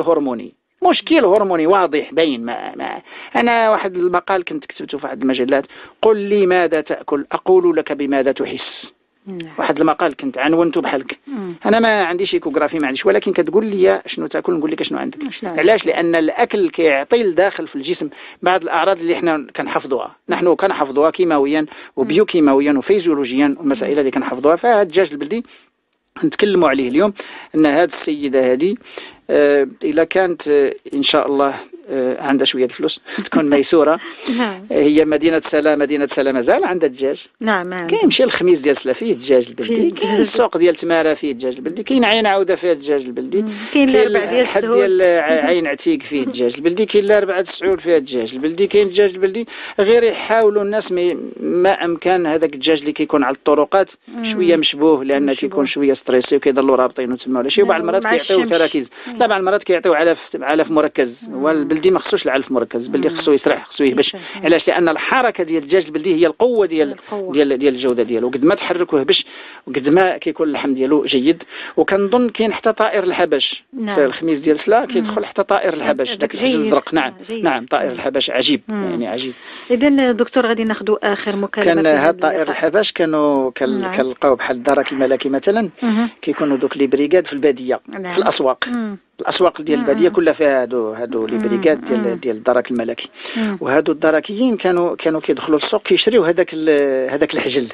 B: هرموني واضح باين. أنا واحد المقال كنت كتبته في واحد المجلات، قل لي ماذا تأكل أقول لك بماذا تحس. واحد المقال كنت عنونته بحالك. أنا ما عنديش ايكوغرافي، ما عنديش، ولكن كتقول لي شنو تأكل نقول لك شنو عندك. علاش؟ لأن الأكل كيعطي لداخل في الجسم بعض الأعراض اللي احنا كنحفظوها، نحن كنحفظوها كيماويا وبيوكيماويا وفيزيولوجيا، والمسائل اللي كنحفظوها. فهذا الدجاج البلدي نتكلموا عليه اليوم، أن هذه السيدة هذه إذا كانت إن شاء الله عندها شويه الفلوس تكون ميسوره. هي مدينه سلا مازال عندها الدجاج.
A: نعم.
B: كيمشي الخميس ديال سلا فيه الدجاج البلدي، كاين السوق ديال تماره فيه الدجاج البلدي، كاين عين عوده فيه الدجاج البلدي،
A: كاين الاربع ديال
B: الحد ديال عين عتيق فيه الدجاج البلدي، كاين الاربعه سعود فيها الدجاج البلدي، كاين الدجاج البلدي. غير يحاولوا الناس ما امكن هذاك الدجاج اللي كيكون على الطرقات شويه مشبوه، لان كيكون شويه ستريسي وكيضلوا رابطينه تما ولا شي. وبعض المرات كيعطيو تراكيز، لا بعض المرات كيعطيو علف مركز. والبلدي ما خصوش العلف مركز، البلدي خصو يسرح، خصو يهبش. علاش؟ لان الحركه ديال الدجاج البلدي هي القوه ديال الجوده ديالو. قد ما تحرك وهبش وقد ما كيكون اللحم ديالو جيد. وكنظن كاين حتى طائر الحبش في الخميس ديال سلا، كيدخل حتى طائر الحبش داك الحجل الزرق. نعم طائر الحبش عجيب، يعني عجيب.
A: اذا دكتور غادي ناخذوا اخر مكالمه.
B: كان هاد طائر الحبش كنلقاو بحال الدرك الملكي مثلا، كيكونوا دوك لي بريغاد في الباديه في الاسواق ديال الباديه كلها فيها هادو لي بريغاد ديال الدرك الملكي. وهادو الدركيين كانوا كيدخلوا للسوق كيشريو هذاك الحجل.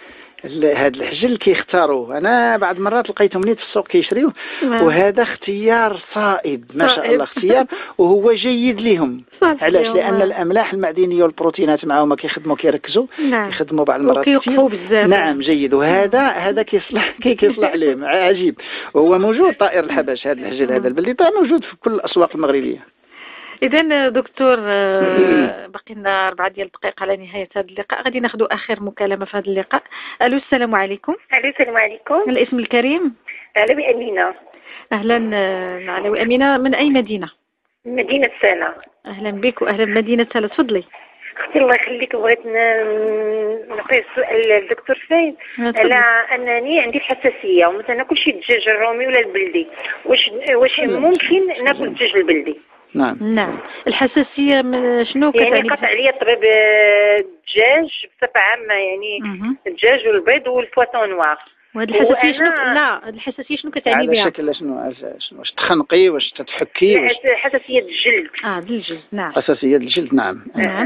B: هذا الحجل كيختاروه. انا بعض المرات لقيتهم نيت في السوق كيشريوه، وهذا اختيار صائب ما شاء الله، اختيار وهو جيد لهم. علاش؟ لان الاملاح المعدنيه والبروتينات معهم كيخدموا كيركزوا، يخدموا بعض المرات
A: كيوقفوا بزاف.
B: نعم جيد. وهذا كيصلح لهم عجيب. وهو موجود طائر الحبش، هذا الحجل هذا البلدي موجود في كل الاسواق المغربيه.
A: إذن دكتور باقي لنا 4 دقائق على نهاية هذا اللقاء. غادي ناخذ آخر مكالمة في هذا اللقاء. ألو السلام عليكم.
D: ألو السلام عليكم.
A: الاسم الكريم؟
D: علوي أمينة.
A: أهلا علوي أمينة، من أي مدينة؟
D: مدينة سلا.
A: أهلا بك وأهلا بمدينة سلا، تفضلي.
D: اختي الله يخليك، بغيت نعطي السؤال للدكتور فايد على انني عندي الحساسيه وما تناكلش الدجاج الرومي ولا البلدي. واش ممكن ناكل الدجاج البلدي؟
A: نعم. الحساسيه شنو كتعني؟
D: يعني قطع عليا الطبيب الدجاج بصفه عامه، يعني الدجاج والبيض والفواتون نوار.
A: وهاد الحساسيه شنو؟ لا الحساسيه شنو كتعني بها؟
B: على شكل شنو؟ واش تخنقي؟ واش تتحكي؟
D: حساسيه الجلد.
A: الجلد. نعم
B: حساسيه الجلد. نعم.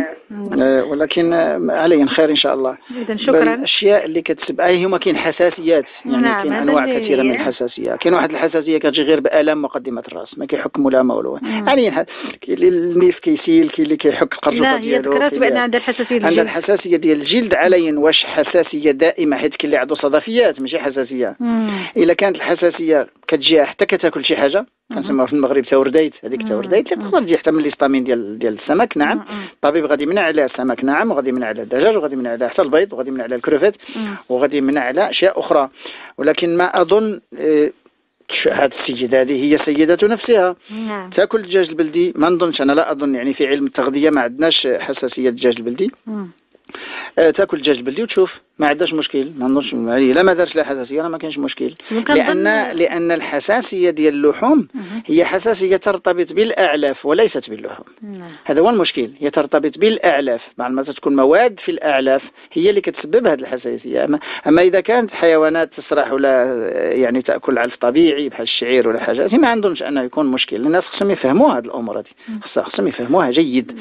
B: ولكن علي خير ان شاء الله.
A: اذا شكرا.
B: الاشياء اللي كتسبب هما كاين حساسيات، يعني كاين انواع كثيره من الحساسيه. كاين واحد الحساسيه كتجي غير بالام مقدمه الراس، ما كيحك لا ما والو. يعني كاين اللي النيف كيسيل، كاين اللي كيحك القرجوطه ديالو.
A: لا هي بان عندها الحساسيه الجلد.
B: عندها الحساسيه ديال الجلد. علي واش حساسيه دائمه؟ حيت كاين اللي عنده صدفيات ماشي حساسيه. الا كانت الحساسيه كتجيها حتى كتاكل شي حاجه، كنسموها في المغرب تاورديت. هذيك التاورديت اللي تقدر تجي حتى من الهستامين ديال السمك. نعم. الطبيب غادي يمنع عليها السمك، نعم، وغادي يمنع عليها الدجاج، وغادي يمنع عليها حتى البيض، وغادي يمنع عليها الكروفيت، وغادي يمنع عليها اشياء اخرى. ولكن ما اظن هذه السيدة هذه هي سيدة نفسها تاكل الدجاج البلدي. ما نظنش، انا لا اظن، يعني في علم التغذيه ما عندناش حساسيه الدجاج البلدي. تاكل الدجاج البلدي وتشوف ما عندهاش مشكل. ما نظنش لا ما دارش لا حساسيه، ما كاينش مشكل. لان الحساسيه ديال اللحوم هي حساسيه ترتبط بالاعلاف وليست باللحوم. هذا هو المشكل، هي ترتبط بالاعلاف. مع ما تكون مواد في الاعلاف هي اللي كتسبب هذه الحساسيه. اما اذا كانت حيوانات تسرح ولا يعني تاكل علف طبيعي بحال الشعير ولا حاجات، ما عندهمش انه يكون مشكل. الناس خصهم يفهموا هذه الامور هذه، خصهم يفهموها جيد.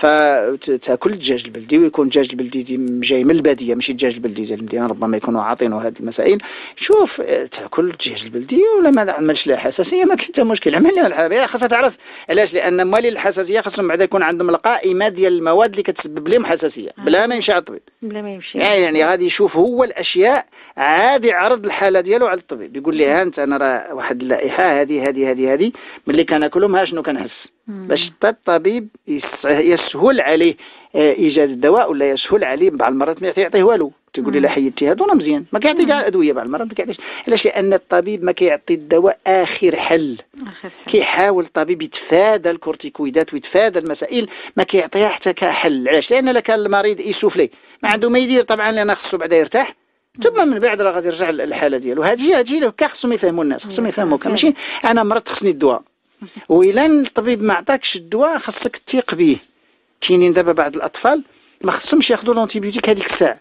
B: فتاكل الدجاج البلدي، ويكون الدجاج البلدي جاي من الباديه ماشي الدجاج البلدي ديال المدينه، ربما يكونوا عاطينه هذه المسائل. شوف تاكل الدجاج البلدي ولا ما عملش له حساسيه، ما كاين حتى مشكل. عمل لها الحساسيه، خاصها تعرف علاش. لان مالي الحساسيه خاصهم بعدا يكون عندهم القائمه ديال المواد اللي كتسبب لهم حساسيه بلا ما يمشي على الطبيب. يعني غادي يشوف هو الاشياء، عادي يعرض الحاله ديالو على الطبيب، يقول لي ها انت انا راه واحد اللائحه هذه ملي كناكلهم ها شنو كنحس، باش الطبيب يسهل عليه ايجاد الدواء، ولا يسهل عليه بعض المرات ما يعطيه والو. تقول لي لا حيدتي هذونا مزيان، ما كيعطي كاع الادويه بعض المرات ما كيعطيش. علاش؟ لان الطبيب ما كيعطي الدواء اخر حل. كيحاول الطبيب يتفادى الكورتيكويدات ويتفادى المسائل، ما كيعطيها حتى كحل. علاش؟ لان لا كان المريض يسوفلي ما عنده ما يدير طبعا، لان خصو بعدا يرتاح، ثم من بعد راه غادي يرجع للحاله ديالو. هادشي خصهم يفهموا الناس، خصهم يفهموا. ماشي انا مرضت خصني الدواء، وإلا الطبيب ما عطاكش الدواء خصك تثيق به. كاينين دابا بعض الاطفال ما خصهمش ياخذوا لونتيبيوتيك هذيك الساعه.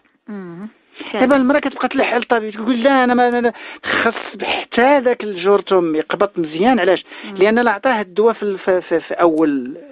B: دابا المراه كتبقى تلح على الطبيب تقول لا انا ما خص حتى ذاك الجرثوم يقبط مزيان. علاش؟ لان لا عطاه الدواء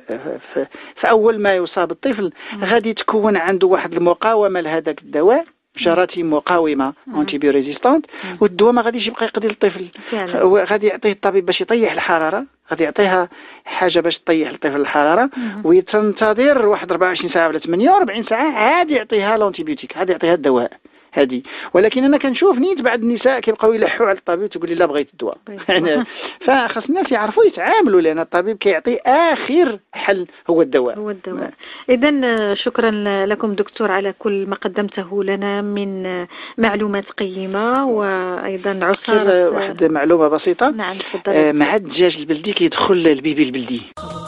B: في اول ما يصاب الطفل غادي تكون عنده واحد المقاومه لهذاك الدواء، جراثيم مقاومه انتي بيو ريزيستانت، والدواء ما غاديش يبقى يقضي للطفل. غادي يعطيه الطبيب باش يطيح الحراره، غادي يعطيها حاجه باش تطيح الطفل الحراره، ويتنتظر واحد 24 ساعه ولا 48 ساعه عاد يعطيها لونتيبيوتيك، عاد يعطيها الدواء هذه. ولكن انا كنشوف نيت بعض النساء كيبقاو يلحوا على الطبيب تقول لي لا بغيت الدواء. يعني فخاص الناس يعرفوا يتعاملوا، لان الطبيب كيعطي اخر حل هو الدواء.
A: اذا شكرا لكم دكتور على كل ما قدمته لنا من معلومات قيمه، وايضا عصاره.
B: واحد معلومه بسيطه.
A: نعم تفضل.
B: مع الدجاج البلدي كيدخل البيبي البلدي.